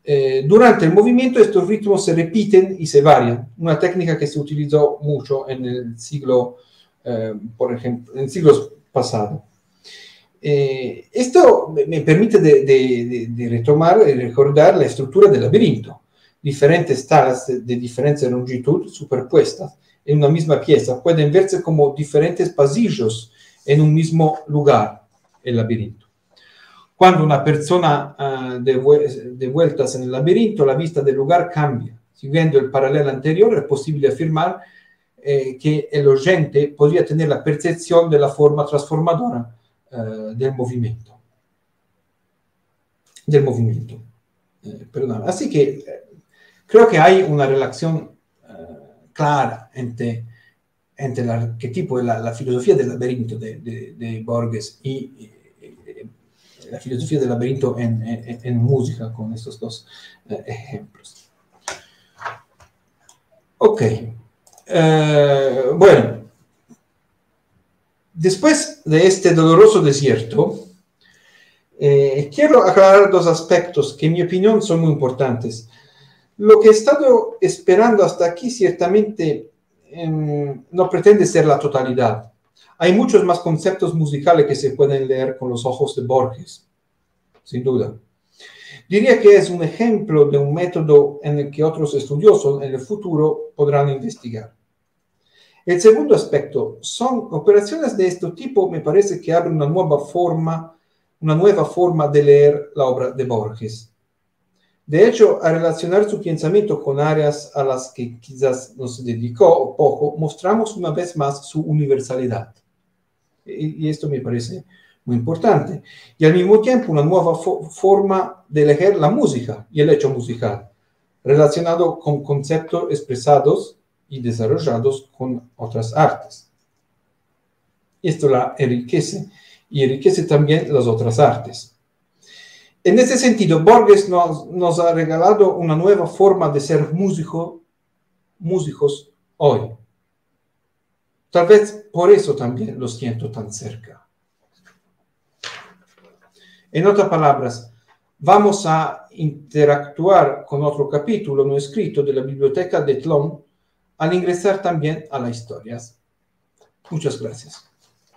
Eh, durante el movimiento estos ritmos se repiten y se varian, una técnica que se utilizó mucho en el siglo, eh, por ejemplo, en siglos pasados. Eh, esto me permite de, de, de, de retomar y recordar la estructura del laberinto. Diferentes talas de, de diferente longitud superpuestas en una misma pieza pueden verse como diferentes pasillos en un mismo lugar, el laberinto. Cuando una persona uh, de, de vueltas en el laberinto, la vista del lugar cambia. Siguiendo el paralelo anterior, es posible afirmar eh, que el oyente podría tener la percepción de la forma transformadora uh, del movimiento. Del movimiento. Eh, perdón. Así que eh, creo que hay una relación uh, clara entre, entre el arquetipo y la, la filosofía del laberinto de, de, de Borges y, y la filosofía del laberinto en, en, en música, con estos dos eh, ejemplos. Ok. Eh, bueno. Después de este doloroso desierto, eh, quiero aclarar dos aspectos que en mi opinión son muy importantes. Lo que he estado esperando hasta aquí ciertamente eh, no pretende ser la totalidad. Hay muchos más conceptos musicales que se pueden leer con los ojos de Borges, sin duda. Diría que es un ejemplo de un método en el que otros estudiosos en el futuro podrán investigar. El segundo aspecto son operaciones de este tipo, me parece que abren una nueva forma, una nueva forma de leer la obra de Borges. De hecho, a relacionar su pensamiento con áreas a las que quizás no se dedicó o poco, mostramos una vez más su universalidad. Y esto me parece muy importante. Y al mismo tiempo una nueva fo forma de leer la música y el hecho musical, relacionado con conceptos expresados y desarrollados con otras artes. Esto la enriquece y enriquece también las otras artes. En este sentido, Borges nos, nos ha regalado una nueva forma de ser músico, músicos hoy. Tal vez por eso también los siento tan cerca. En otras palabras, vamos a interactuar con otro capítulo no escrito de la biblioteca de Tlön al ingresar también a las historias. Muchas gracias.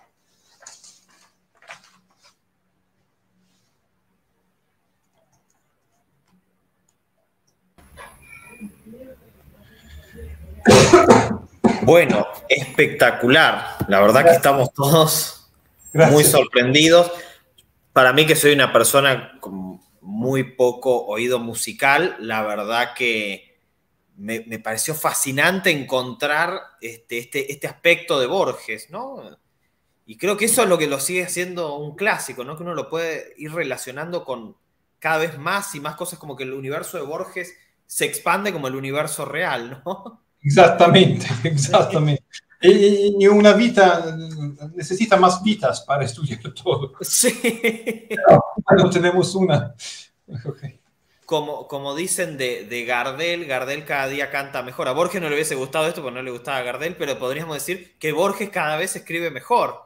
Bueno, espectacular. La verdad que estamos todos Gracias. Muy sorprendidos. Para mí, que soy una persona con muy poco oído musical, la verdad que me, me pareció fascinante encontrar este, este, este aspecto de Borges, ¿no? Y creo que eso es lo que lo sigue haciendo un clásico, ¿no? Que uno lo puede ir relacionando con cada vez más y más cosas, como que el universo de Borges se expande como el universo real, ¿no? Exactamente, exactamente. Y, y una vida necesita más vidas para estudiar todo. Sí. No, no tenemos una. Okay. Como, como dicen de, de Gardel, Gardel cada día canta mejor. A Borges no le hubiese gustado esto porque no le gustaba a Gardel, pero podríamos decir que Borges cada vez escribe mejor.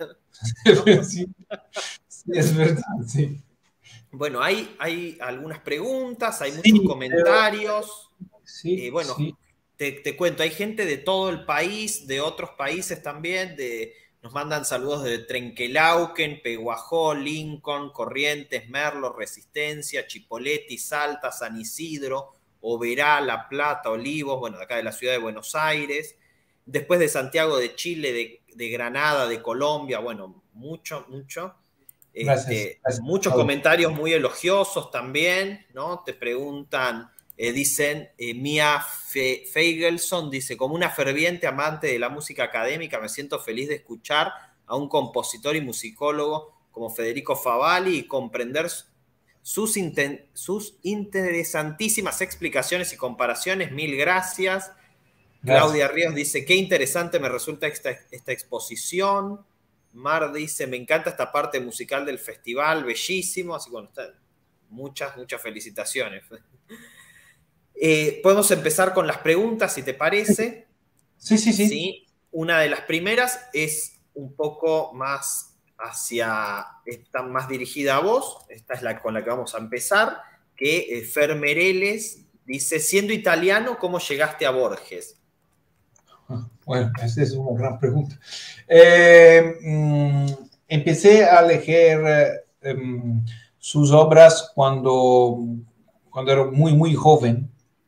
Sí, sí, es verdad, sí. Bueno, hay, hay algunas preguntas, hay sí, muchos comentarios. Pero, sí, eh, bueno, sí. Te, te cuento, hay gente de todo el país, de otros países también, de, nos mandan saludos de Trenquelauquen, Peguajó, Lincoln, Corrientes, Merlo, Resistencia, Chipoleti, Salta, San Isidro, Oberá, La Plata, Olivos, bueno, de acá de la ciudad de Buenos Aires, después de Santiago de Chile, de, de Granada, de Colombia, bueno, mucho, mucho. Gracias, Este, gracias. Muchos comentarios muy elogiosos también, ¿no? Te preguntan... Eh, dicen, eh, Mia Fe Feigelson dice, como una ferviente amante de la música académica, me siento feliz de escuchar a un compositor y musicólogo como Federico Favalli y comprender sus, sus interesantísimas explicaciones y comparaciones. Mil gracias. gracias. Claudia Ríos dice, qué interesante me resulta esta, esta exposición. Mar dice, me encanta esta parte musical del festival, bellísimo. Así que bueno, está, muchas, muchas felicitaciones. Eh, podemos empezar con las preguntas, si te parece. Sí, sí, sí. ¿Sí? Una de las primeras es un poco más hacia, está más dirigida a vos. Esta es la con la que vamos a empezar. que eh, Fer Mereles dice, siendo italiano, ¿cómo llegaste a Borges? Bueno, esa es una gran pregunta. Eh, mm, empecé a leer eh, um, sus obras cuando, cuando era muy, muy joven.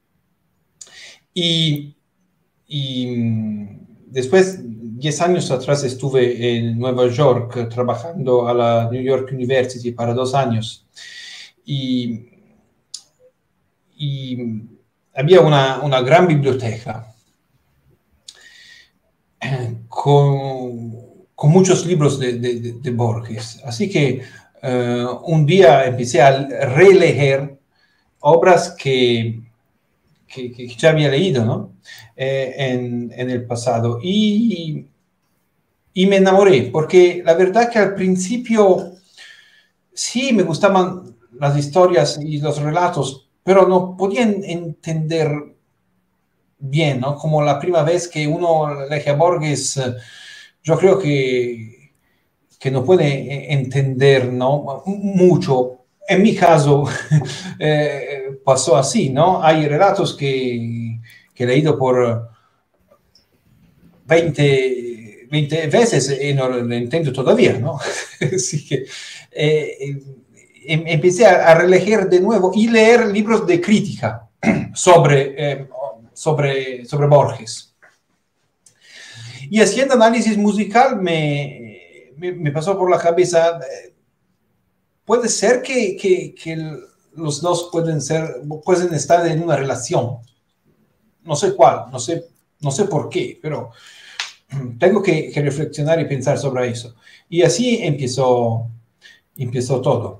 Y, y después, diez años atrás, estuve en Nueva York trabajando a la New York University para dos años. Y, y había una, una gran biblioteca con, con muchos libros de, de, de Borges. Así que uh, un día empecé a releer obras que, que, que ya había leído, ¿no? eh, en, en el pasado. Y, y me enamoré, porque la verdad que al principio sí me gustaban las historias y los relatos, pero no podían entender bien, ¿no? Como la primera vez que uno lee a Borges, yo creo que, que no puede entender, ¿no? Mucho. En mi caso eh, pasó así, ¿no? Hay relatos que, que he leído por veinte, veinte veces y no lo entiendo todavía, ¿no? Así que eh, em, empecé a, a releer de nuevo y leer libros de crítica sobre, eh, sobre, sobre Borges. Y haciendo análisis musical me, me, me pasó por la cabeza, eh, puede ser que, que, que los dos pueden, ser, pueden estar en una relación. No sé cuál, no sé, no sé por qué, pero tengo que, que reflexionar y pensar sobre eso. Y así empezó, empezó todo.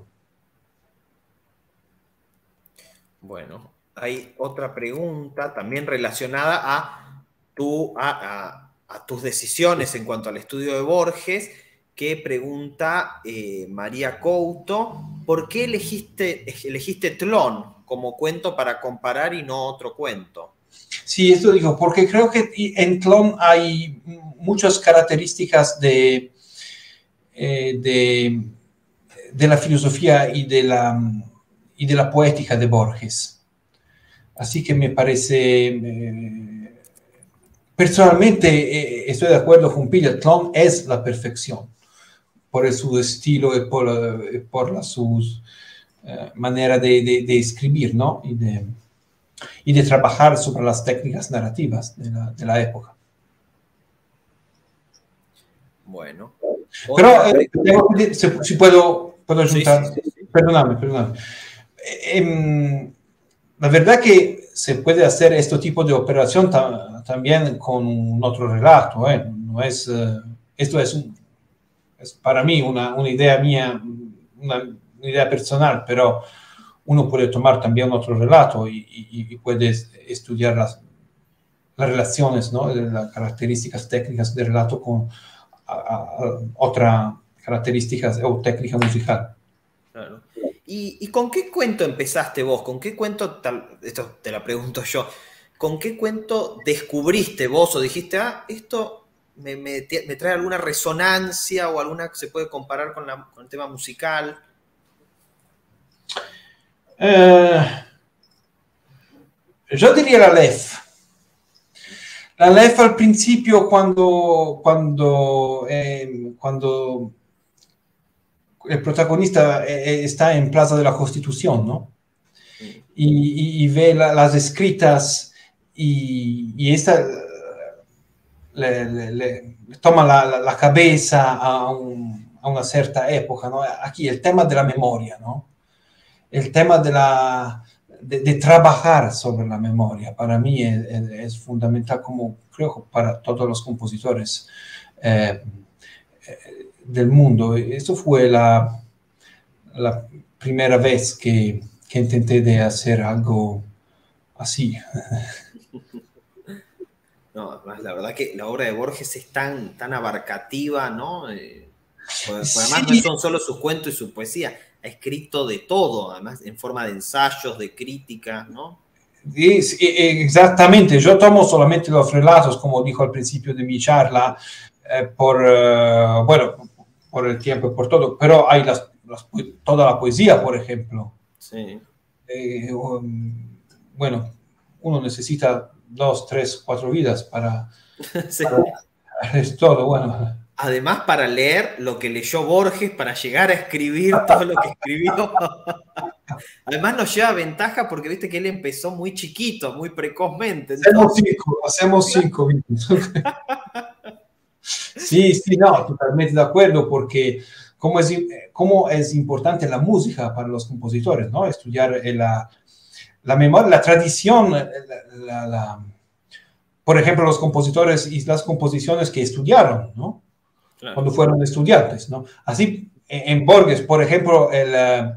Bueno, hay otra pregunta también relacionada a, tu, a, a, a tus decisiones en cuanto al estudio de Borges, que pregunta eh, María Couto, ¿por qué elegiste, elegiste Tlón como cuento para comparar y no otro cuento? Sí, esto digo, porque creo que en Tlón hay muchas características de, eh, de, de la filosofía y de la, y de la poética de Borges. Así que me parece... Eh, personalmente eh, estoy de acuerdo con Pilla, Tlón es la perfección por su estilo y por, uh, por la, su uh, manera de, de, de escribir, ¿no? Y de, y de trabajar sobre las técnicas narrativas de la, de la época. Bueno. Pero, eh, si, si puedo, puedo juntar, sí, sí, sí. perdóname, perdóname. Eh, la verdad que se puede hacer este tipo de operación ta también con un otro relato, ¿eh? No es, uh, esto es, un, es para mí una, una idea mía, una, una idea personal, pero uno puede tomar también otro relato y, y, y puede estudiar las, las relaciones, ¿no? Las características técnicas del relato con a, a, otras características o técnica musical. Claro. ¿Y, ¿Y con qué cuento empezaste vos? ¿Con qué cuento, tal, esto te la pregunto yo, ¿con qué cuento descubriste vos o dijiste, ah, esto me, me, me trae alguna resonancia o alguna que se puede comparar con, la, con el tema musical? Eh, yo diría la Lef. La Lef al principio cuando, cuando, eh, cuando el protagonista está en Plaza de la Constitución, ¿no? Y, y, y ve la, las escritas y, y esta le, le, le toma la, la, la cabeza a, un, a una cierta época, ¿no? Aquí el tema de la memoria, ¿no? El tema de, la, de, de trabajar sobre la memoria, para mí es, es, es fundamental, como creo para todos los compositores eh, del mundo. Esto fue la, la primera vez que, que intenté de hacer algo así. No, además, la verdad que la obra de Borges es tan, tan abarcativa, ¿no? Eh, pues, pues además sí. No son solo sus cuentos y su poesía, ha escrito de todo, además en forma de ensayos, de críticas, ¿no? Es, exactamente, yo tomo solamente los relatos, como dijo al principio de mi charla, eh, por, uh, bueno, por el tiempo y por todo, pero hay las, las, toda la poesía, por ejemplo. Sí. eh, um, bueno, uno necesita dos, tres, cuatro vidas para, Sí. para es todo, bueno. Además, para leer lo que leyó Borges, para llegar a escribir todo lo que escribió. Además nos lleva ventaja porque viste que él empezó muy chiquito, muy precozmente. Hacemos Entonces... cinco, hacemos cinco minutos. Sí, sí, no, totalmente de acuerdo, porque como es, como es importante la música para los compositores, ¿no? Estudiar la, la memoria, la tradición, la, la, la, por ejemplo, los compositores y las composiciones que estudiaron, ¿no? Claro. Cuando fueron estudiantes, ¿no? Así, en Borges, por ejemplo, el,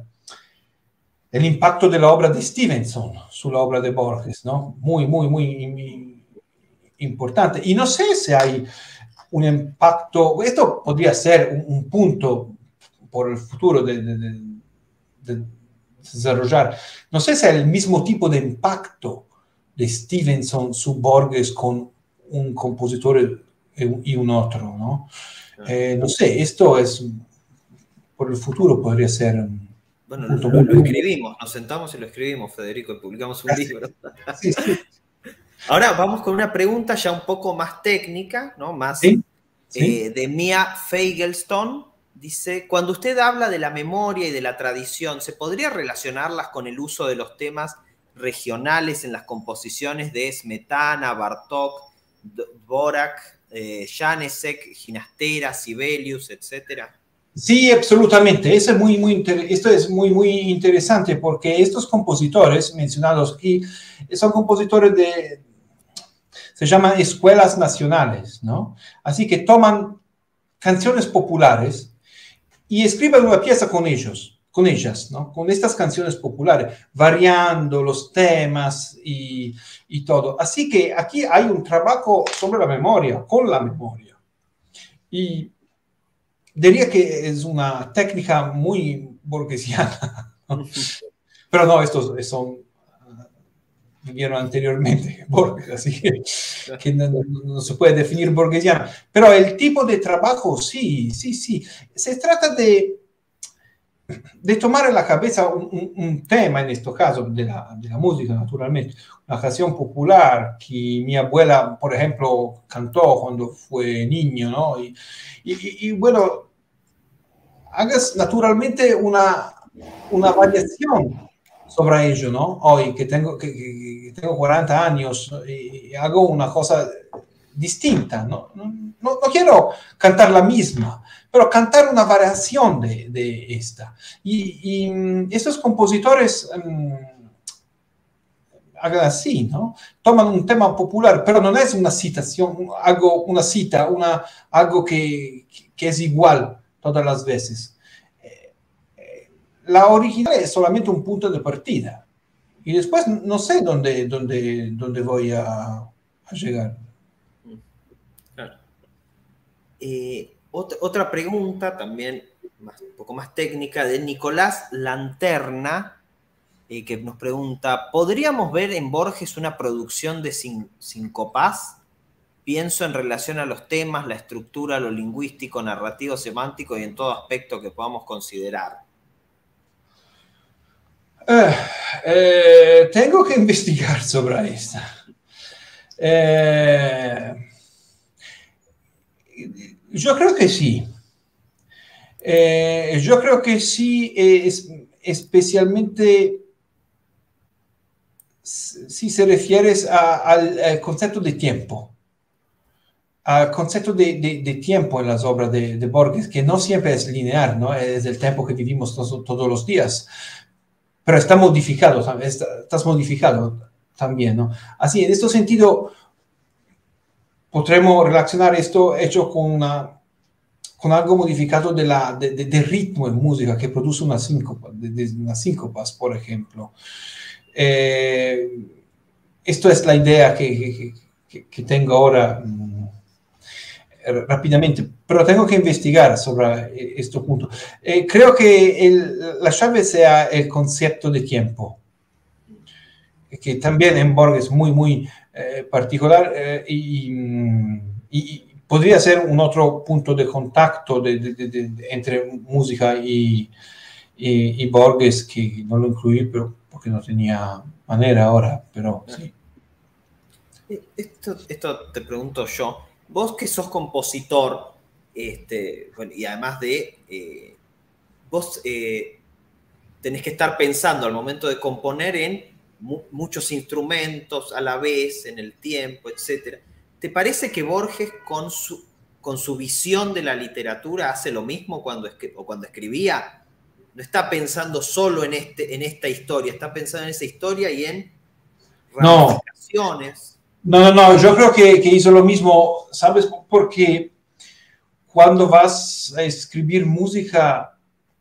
el impacto de la obra de Stevenson sobre la obra de Borges, ¿no? Muy, muy, muy importante. Y no sé si hay un impacto, esto podría ser un, un punto por el futuro de, de, de, de desarrollar. No sé si hay el mismo tipo de impacto de Stevenson sobre Borges con un compositor y un otro, ¿no? Eh, no sé, esto es, por el futuro podría ser... Bueno, lo, lo, lo escribimos, nos sentamos y lo escribimos, Federico, y publicamos un libro. Sí, sí. Ahora vamos con una pregunta ya un poco más técnica, ¿no? Más ¿Sí? ¿Sí? Eh, de Mia Feigelstone. Dice, cuando usted habla de la memoria y de la tradición, ¿se podría relacionarlas con el uso de los temas regionales en las composiciones de Smetana, Bartók, Dvorak, eh, Janáček, Ginastera, Sibelius, etcétera? Sí, absolutamente. Eso es muy, muy esto es muy, muy interesante porque estos compositores mencionados aquí son compositores de, se llaman escuelas nacionales, ¿no? Así que toman canciones populares y escriben una pieza con ellos, con ellas, ¿no? Con estas canciones populares, variando los temas y, y todo. Así que aquí hay un trabajo sobre la memoria, con la memoria. Y diría que es una técnica muy borgesiana, ¿no? Pero no, estos son, vivieron anteriormente Borges, así que, que no, no se puede definir borgesiano. Pero el tipo de trabajo, sí, sí, sí. Se trata de, de tomar en la cabeza un, un, un tema, en este caso, de la, de la música, naturalmente. Una canción popular que mi abuela, por ejemplo, cantó cuando fue niño, ¿no? Y, y, y bueno, hagas naturalmente una, una variación sobre ello, ¿no? Hoy que tengo, que, que tengo cuarenta años y hago una cosa distinta, ¿no? No, no, no quiero cantar la misma, pero cantar una variación de, de esta. Y, y estos compositores um, hagan así, ¿no? Toman un tema popular, pero no es una citación, algo, una cita, una, algo que, que es igual todas las veces. La original es solamente un punto de partida. Y después no sé dónde, dónde, dónde voy a, a llegar. Claro. Eh, otra, otra pregunta también más, un poco más técnica de Nicolás Lanterna, eh, que nos pregunta, ¿podríamos ver en Borges una producción de sin, sincopás? Pienso en relación a los temas, la estructura, lo lingüístico, narrativo, semántico y en todo aspecto que podamos considerar. Eh, eh, tengo que investigar sobre esta. Eh, yo creo que sí. Eh, yo creo que sí, es, especialmente si se refiere al, al concepto de tiempo. Al concepto de, de, de tiempo en las obras de, de Borges, que no siempre es lineal, ¿no? Es el tiempo que vivimos todos, todos los días. Pero está modificado, está, estás modificado también, ¿no? Así, en este sentido, podremos relacionar esto hecho con, una, con algo modificado de, la, de, de, de ritmo en música que produce una síncopa, de, de una síncopas, por ejemplo. Eh, esto es la idea que, que, que tengo ahora mmm, rápidamente, pero tengo que investigar sobre este punto. Eh, creo que el, la llave sea el concepto de tiempo, que también en Borges es muy, muy eh, particular eh, y, y, y podría ser un otro punto de contacto de, de, de, de, entre música y, y, y Borges, que no lo incluí, pero porque no tenía manera ahora, pero sí. Esto, esto te pregunto yo, vos que sos compositor, este, bueno, y además de, eh, vos eh, tenés que estar pensando al momento de componer en mu muchos instrumentos a la vez, en el tiempo, etcétera. ¿Te parece que Borges con su, con su visión de la literatura hace lo mismo cuando, o cuando escribía? No está pensando solo en, este, en esta historia, está pensando en esa historia y en ramificaciones. No, no, no, yo creo que, que hizo lo mismo, ¿sabes? Porque cuando vas a escribir música,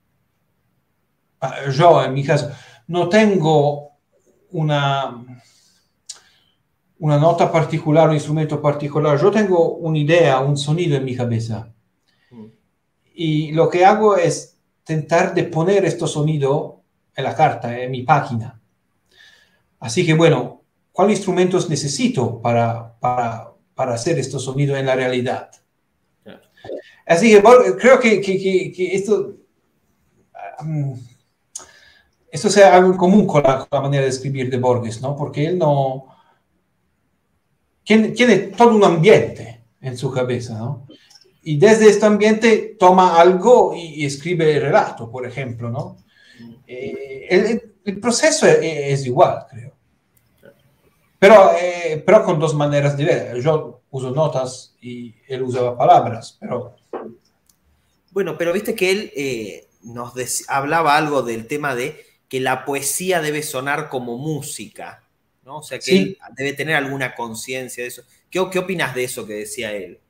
yo en mi caso, no tengo una, una nota particular, un instrumento particular, yo tengo una idea, un sonido en mi cabeza. Mm. Y lo que hago es intentar de poner este sonido en la carta, en mi página. Así que bueno, ¿cuáles instrumentos necesito para, para, para hacer este sonido en la realidad? Claro. Así que creo que, que, que, que esto, um, esto sea algo en común con la, con la manera de escribir de Borges, ¿no? Porque él no... Tiene, tiene todo un ambiente en su cabeza, ¿no? Y desde este ambiente toma algo y, y escribe el relato, por ejemplo, ¿no? Eh, el, el proceso es, es igual, creo. Pero, eh, pero con dos maneras diversas. Yo uso notas y él usaba palabras, pero... Bueno, pero viste que él eh, nos hablaba algo del tema de que la poesía debe sonar como música, ¿no? O sea, que sí. Él debe tener alguna conciencia de eso. ¿Qué, ¿Qué opinas de eso que decía él?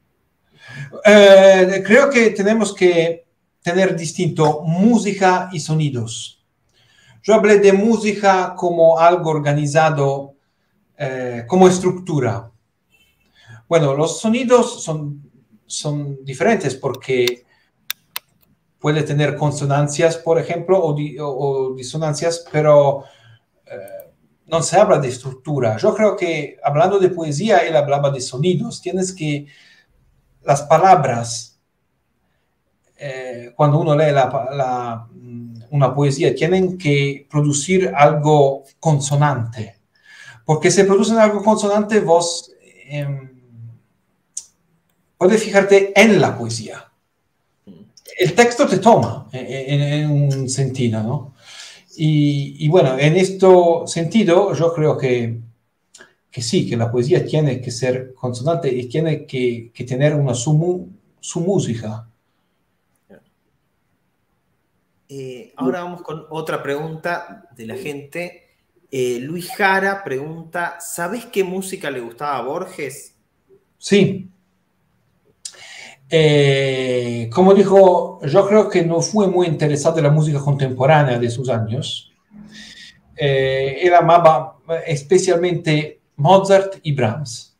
Eh, creo que tenemos que tener distinto música y sonidos. Yo hablé de música como algo organizado, eh, como estructura. Bueno, los sonidos son, son diferentes porque puede tener consonancias, por ejemplo, o, di, o, o disonancias, pero eh, no se habla de estructura. Yo creo que hablando de poesía, él hablaba de sonidos. Tienes que, las palabras, eh, cuando uno lee la, la, una poesía, tienen que producir algo consonante. Porque si producen algo consonante, vos eh, puedes fijarte en la poesía. El texto te toma en, en un sentido, ¿no? Y, y bueno, en este sentido, yo creo que, que sí, que la poesía tiene que ser consonante y tiene que, que tener una su, su música. Eh, ahora vamos con otra pregunta de la gente. Eh, Luis Jara pregunta, ¿sabés qué música le gustaba a Borges? Sí. Eh, como dijo, yo creo que no fue muy interesado en la música contemporánea de sus años. Eh, él amaba especialmente Mozart y Brahms.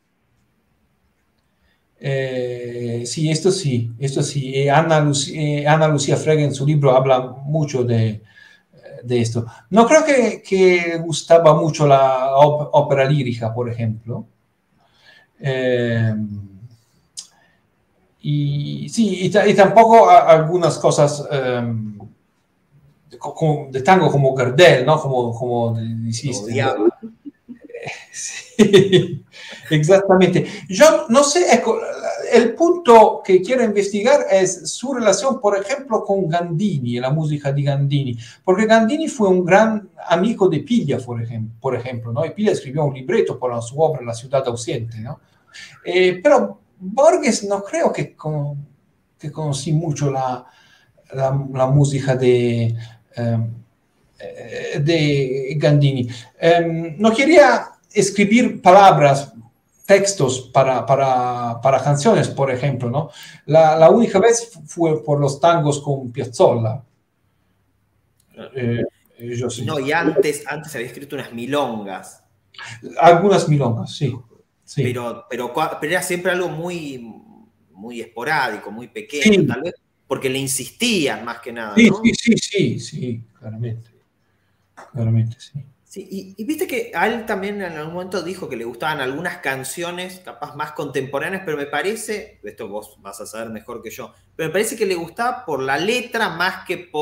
Eh, sí, esto sí, esto sí. Eh, Ana, Lucía, eh, Ana Lucía Frege en su libro habla mucho de, de esto. No creo que, que gustaba mucho la ópera lírica, por ejemplo. Eh, Y sí, y, y tampoco a, algunas cosas um, de, como, de tango como Gardel, ¿no? Como, como dijiste. ¿No? Sí, exactamente. Yo no sé, el punto que quiero investigar es su relación, por ejemplo, con Gandini, la música de Gandini, porque Gandini fue un gran amigo de Piglia, por ejemplo, por ejemplo, ¿no? Y Piglia escribió un libreto para su obra La ciudad ausente, ¿no? Eh, pero Borges no creo que, con, que conocí mucho la, la, la música de, um, de Gandini. Um, no quería escribir palabras, textos para, para, para canciones, por ejemplo, ¿no? La, la única vez fue por los tangos con Piazzolla. Eh, yo sí. No, y antes, antes había escrito unas milongas. Algunas milongas, sí. Sí. Pero, pero, pero era siempre algo muy, muy esporádico, muy pequeño, sí. Tal vez porque le insistían más que nada, sí, ¿no? Sí, sí, sí, sí, claramente. Claramente, sí. Sí, y, y viste que a él también en algún momento dijo que le gustaban algunas canciones, capaz más contemporáneas, pero me parece, esto vos vas a saber mejor que yo, pero me parece que le gustaba por la letra más que por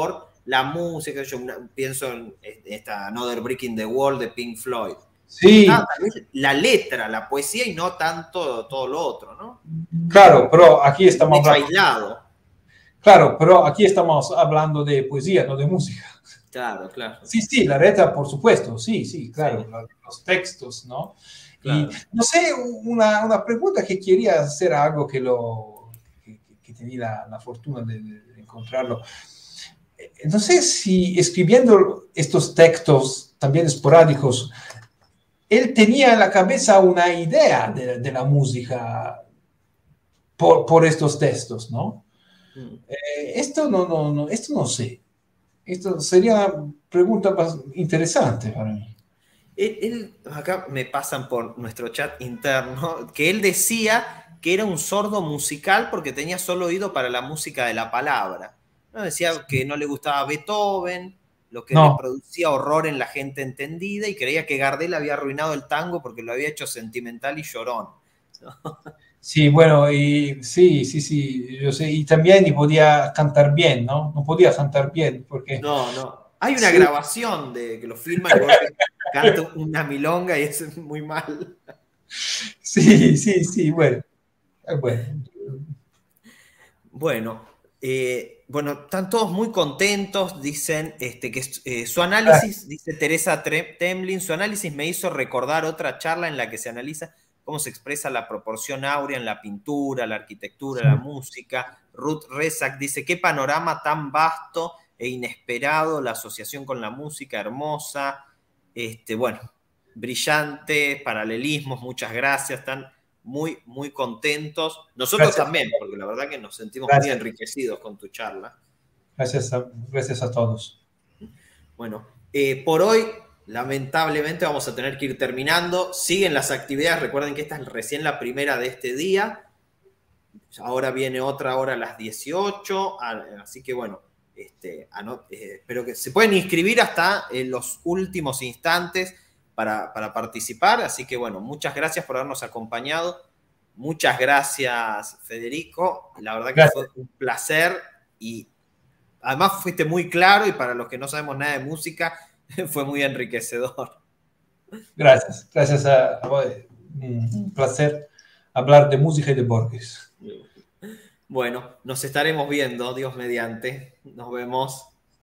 la música, yo pienso en esta Another Brick in the Wall de Pink Floyd. Sí. Ah, tal vez la letra, la poesía y no tanto todo lo otro, ¿no? Claro, pero aquí estamos hablando... aislado. Claro, pero aquí estamos hablando de poesía, no de música. Claro, claro. Sí, sí, la letra, por supuesto, sí, sí, claro, sí. Los textos, ¿no? Claro. Y no sé, una, una pregunta que quería hacer, algo que, lo, que, que tenía la, la fortuna de, de encontrarlo. No sé si escribiendo estos textos también esporádicos, él tenía en la cabeza una idea de, de la música por, por estos textos, ¿no? Mm. Eh, esto no, no, no, esto no sé. Esto sería una pregunta más interesante para mí. Él, él, acá me pasan por nuestro chat interno, que él decía que era un sordo musical porque tenía solo oído para la música de la palabra. ¿No? Decía que no le gustaba Beethoven, lo que no. le producía horror en la gente entendida, y creía que Gardel había arruinado el tango porque lo había hecho sentimental y llorón. ¿No? Sí, bueno, y sí, sí, sí, yo sé, y también y podía cantar bien, ¿no? No podía cantar bien porque... No, no. Hay una sí. grabación de que lo filman y Borges canta una milonga y es muy mal. Sí, sí, sí, bueno. Bueno, bueno, eh, bueno, están todos muy contentos, dicen este, que eh, su análisis, dice Teresa Temlin, su análisis me hizo recordar otra charla en la que se analiza cómo se expresa la proporción áurea en la pintura, la arquitectura, sí. la música. Ruth Rezac dice, qué panorama tan vasto e inesperado, la asociación con la música, hermosa. Este, bueno, brillante, paralelismos, muchas gracias, están muy, muy contentos. Nosotros gracias. También, porque la verdad que nos sentimos gracias. Muy enriquecidos con tu charla. Gracias a, gracias a todos. Bueno, eh, por hoy... lamentablemente vamos a tener que ir terminando. Siguen las actividades. Recuerden que esta es recién la primera de este día. Ahora viene otra hora a las dieciocho. Así que bueno, este, eh, espero que se pueden inscribir hasta en los últimos instantes para, para participar. Así que bueno, muchas gracias por habernos acompañado. Muchas gracias, Federico. La verdad que gracias. Fue un placer y además fuiste muy claro, y para los que no sabemos nada de música, fue muy enriquecedor. Gracias, gracias a, a vos. Un placer hablar de música y de Borges. Bueno, nos estaremos viendo, Dios mediante. Nos vemos.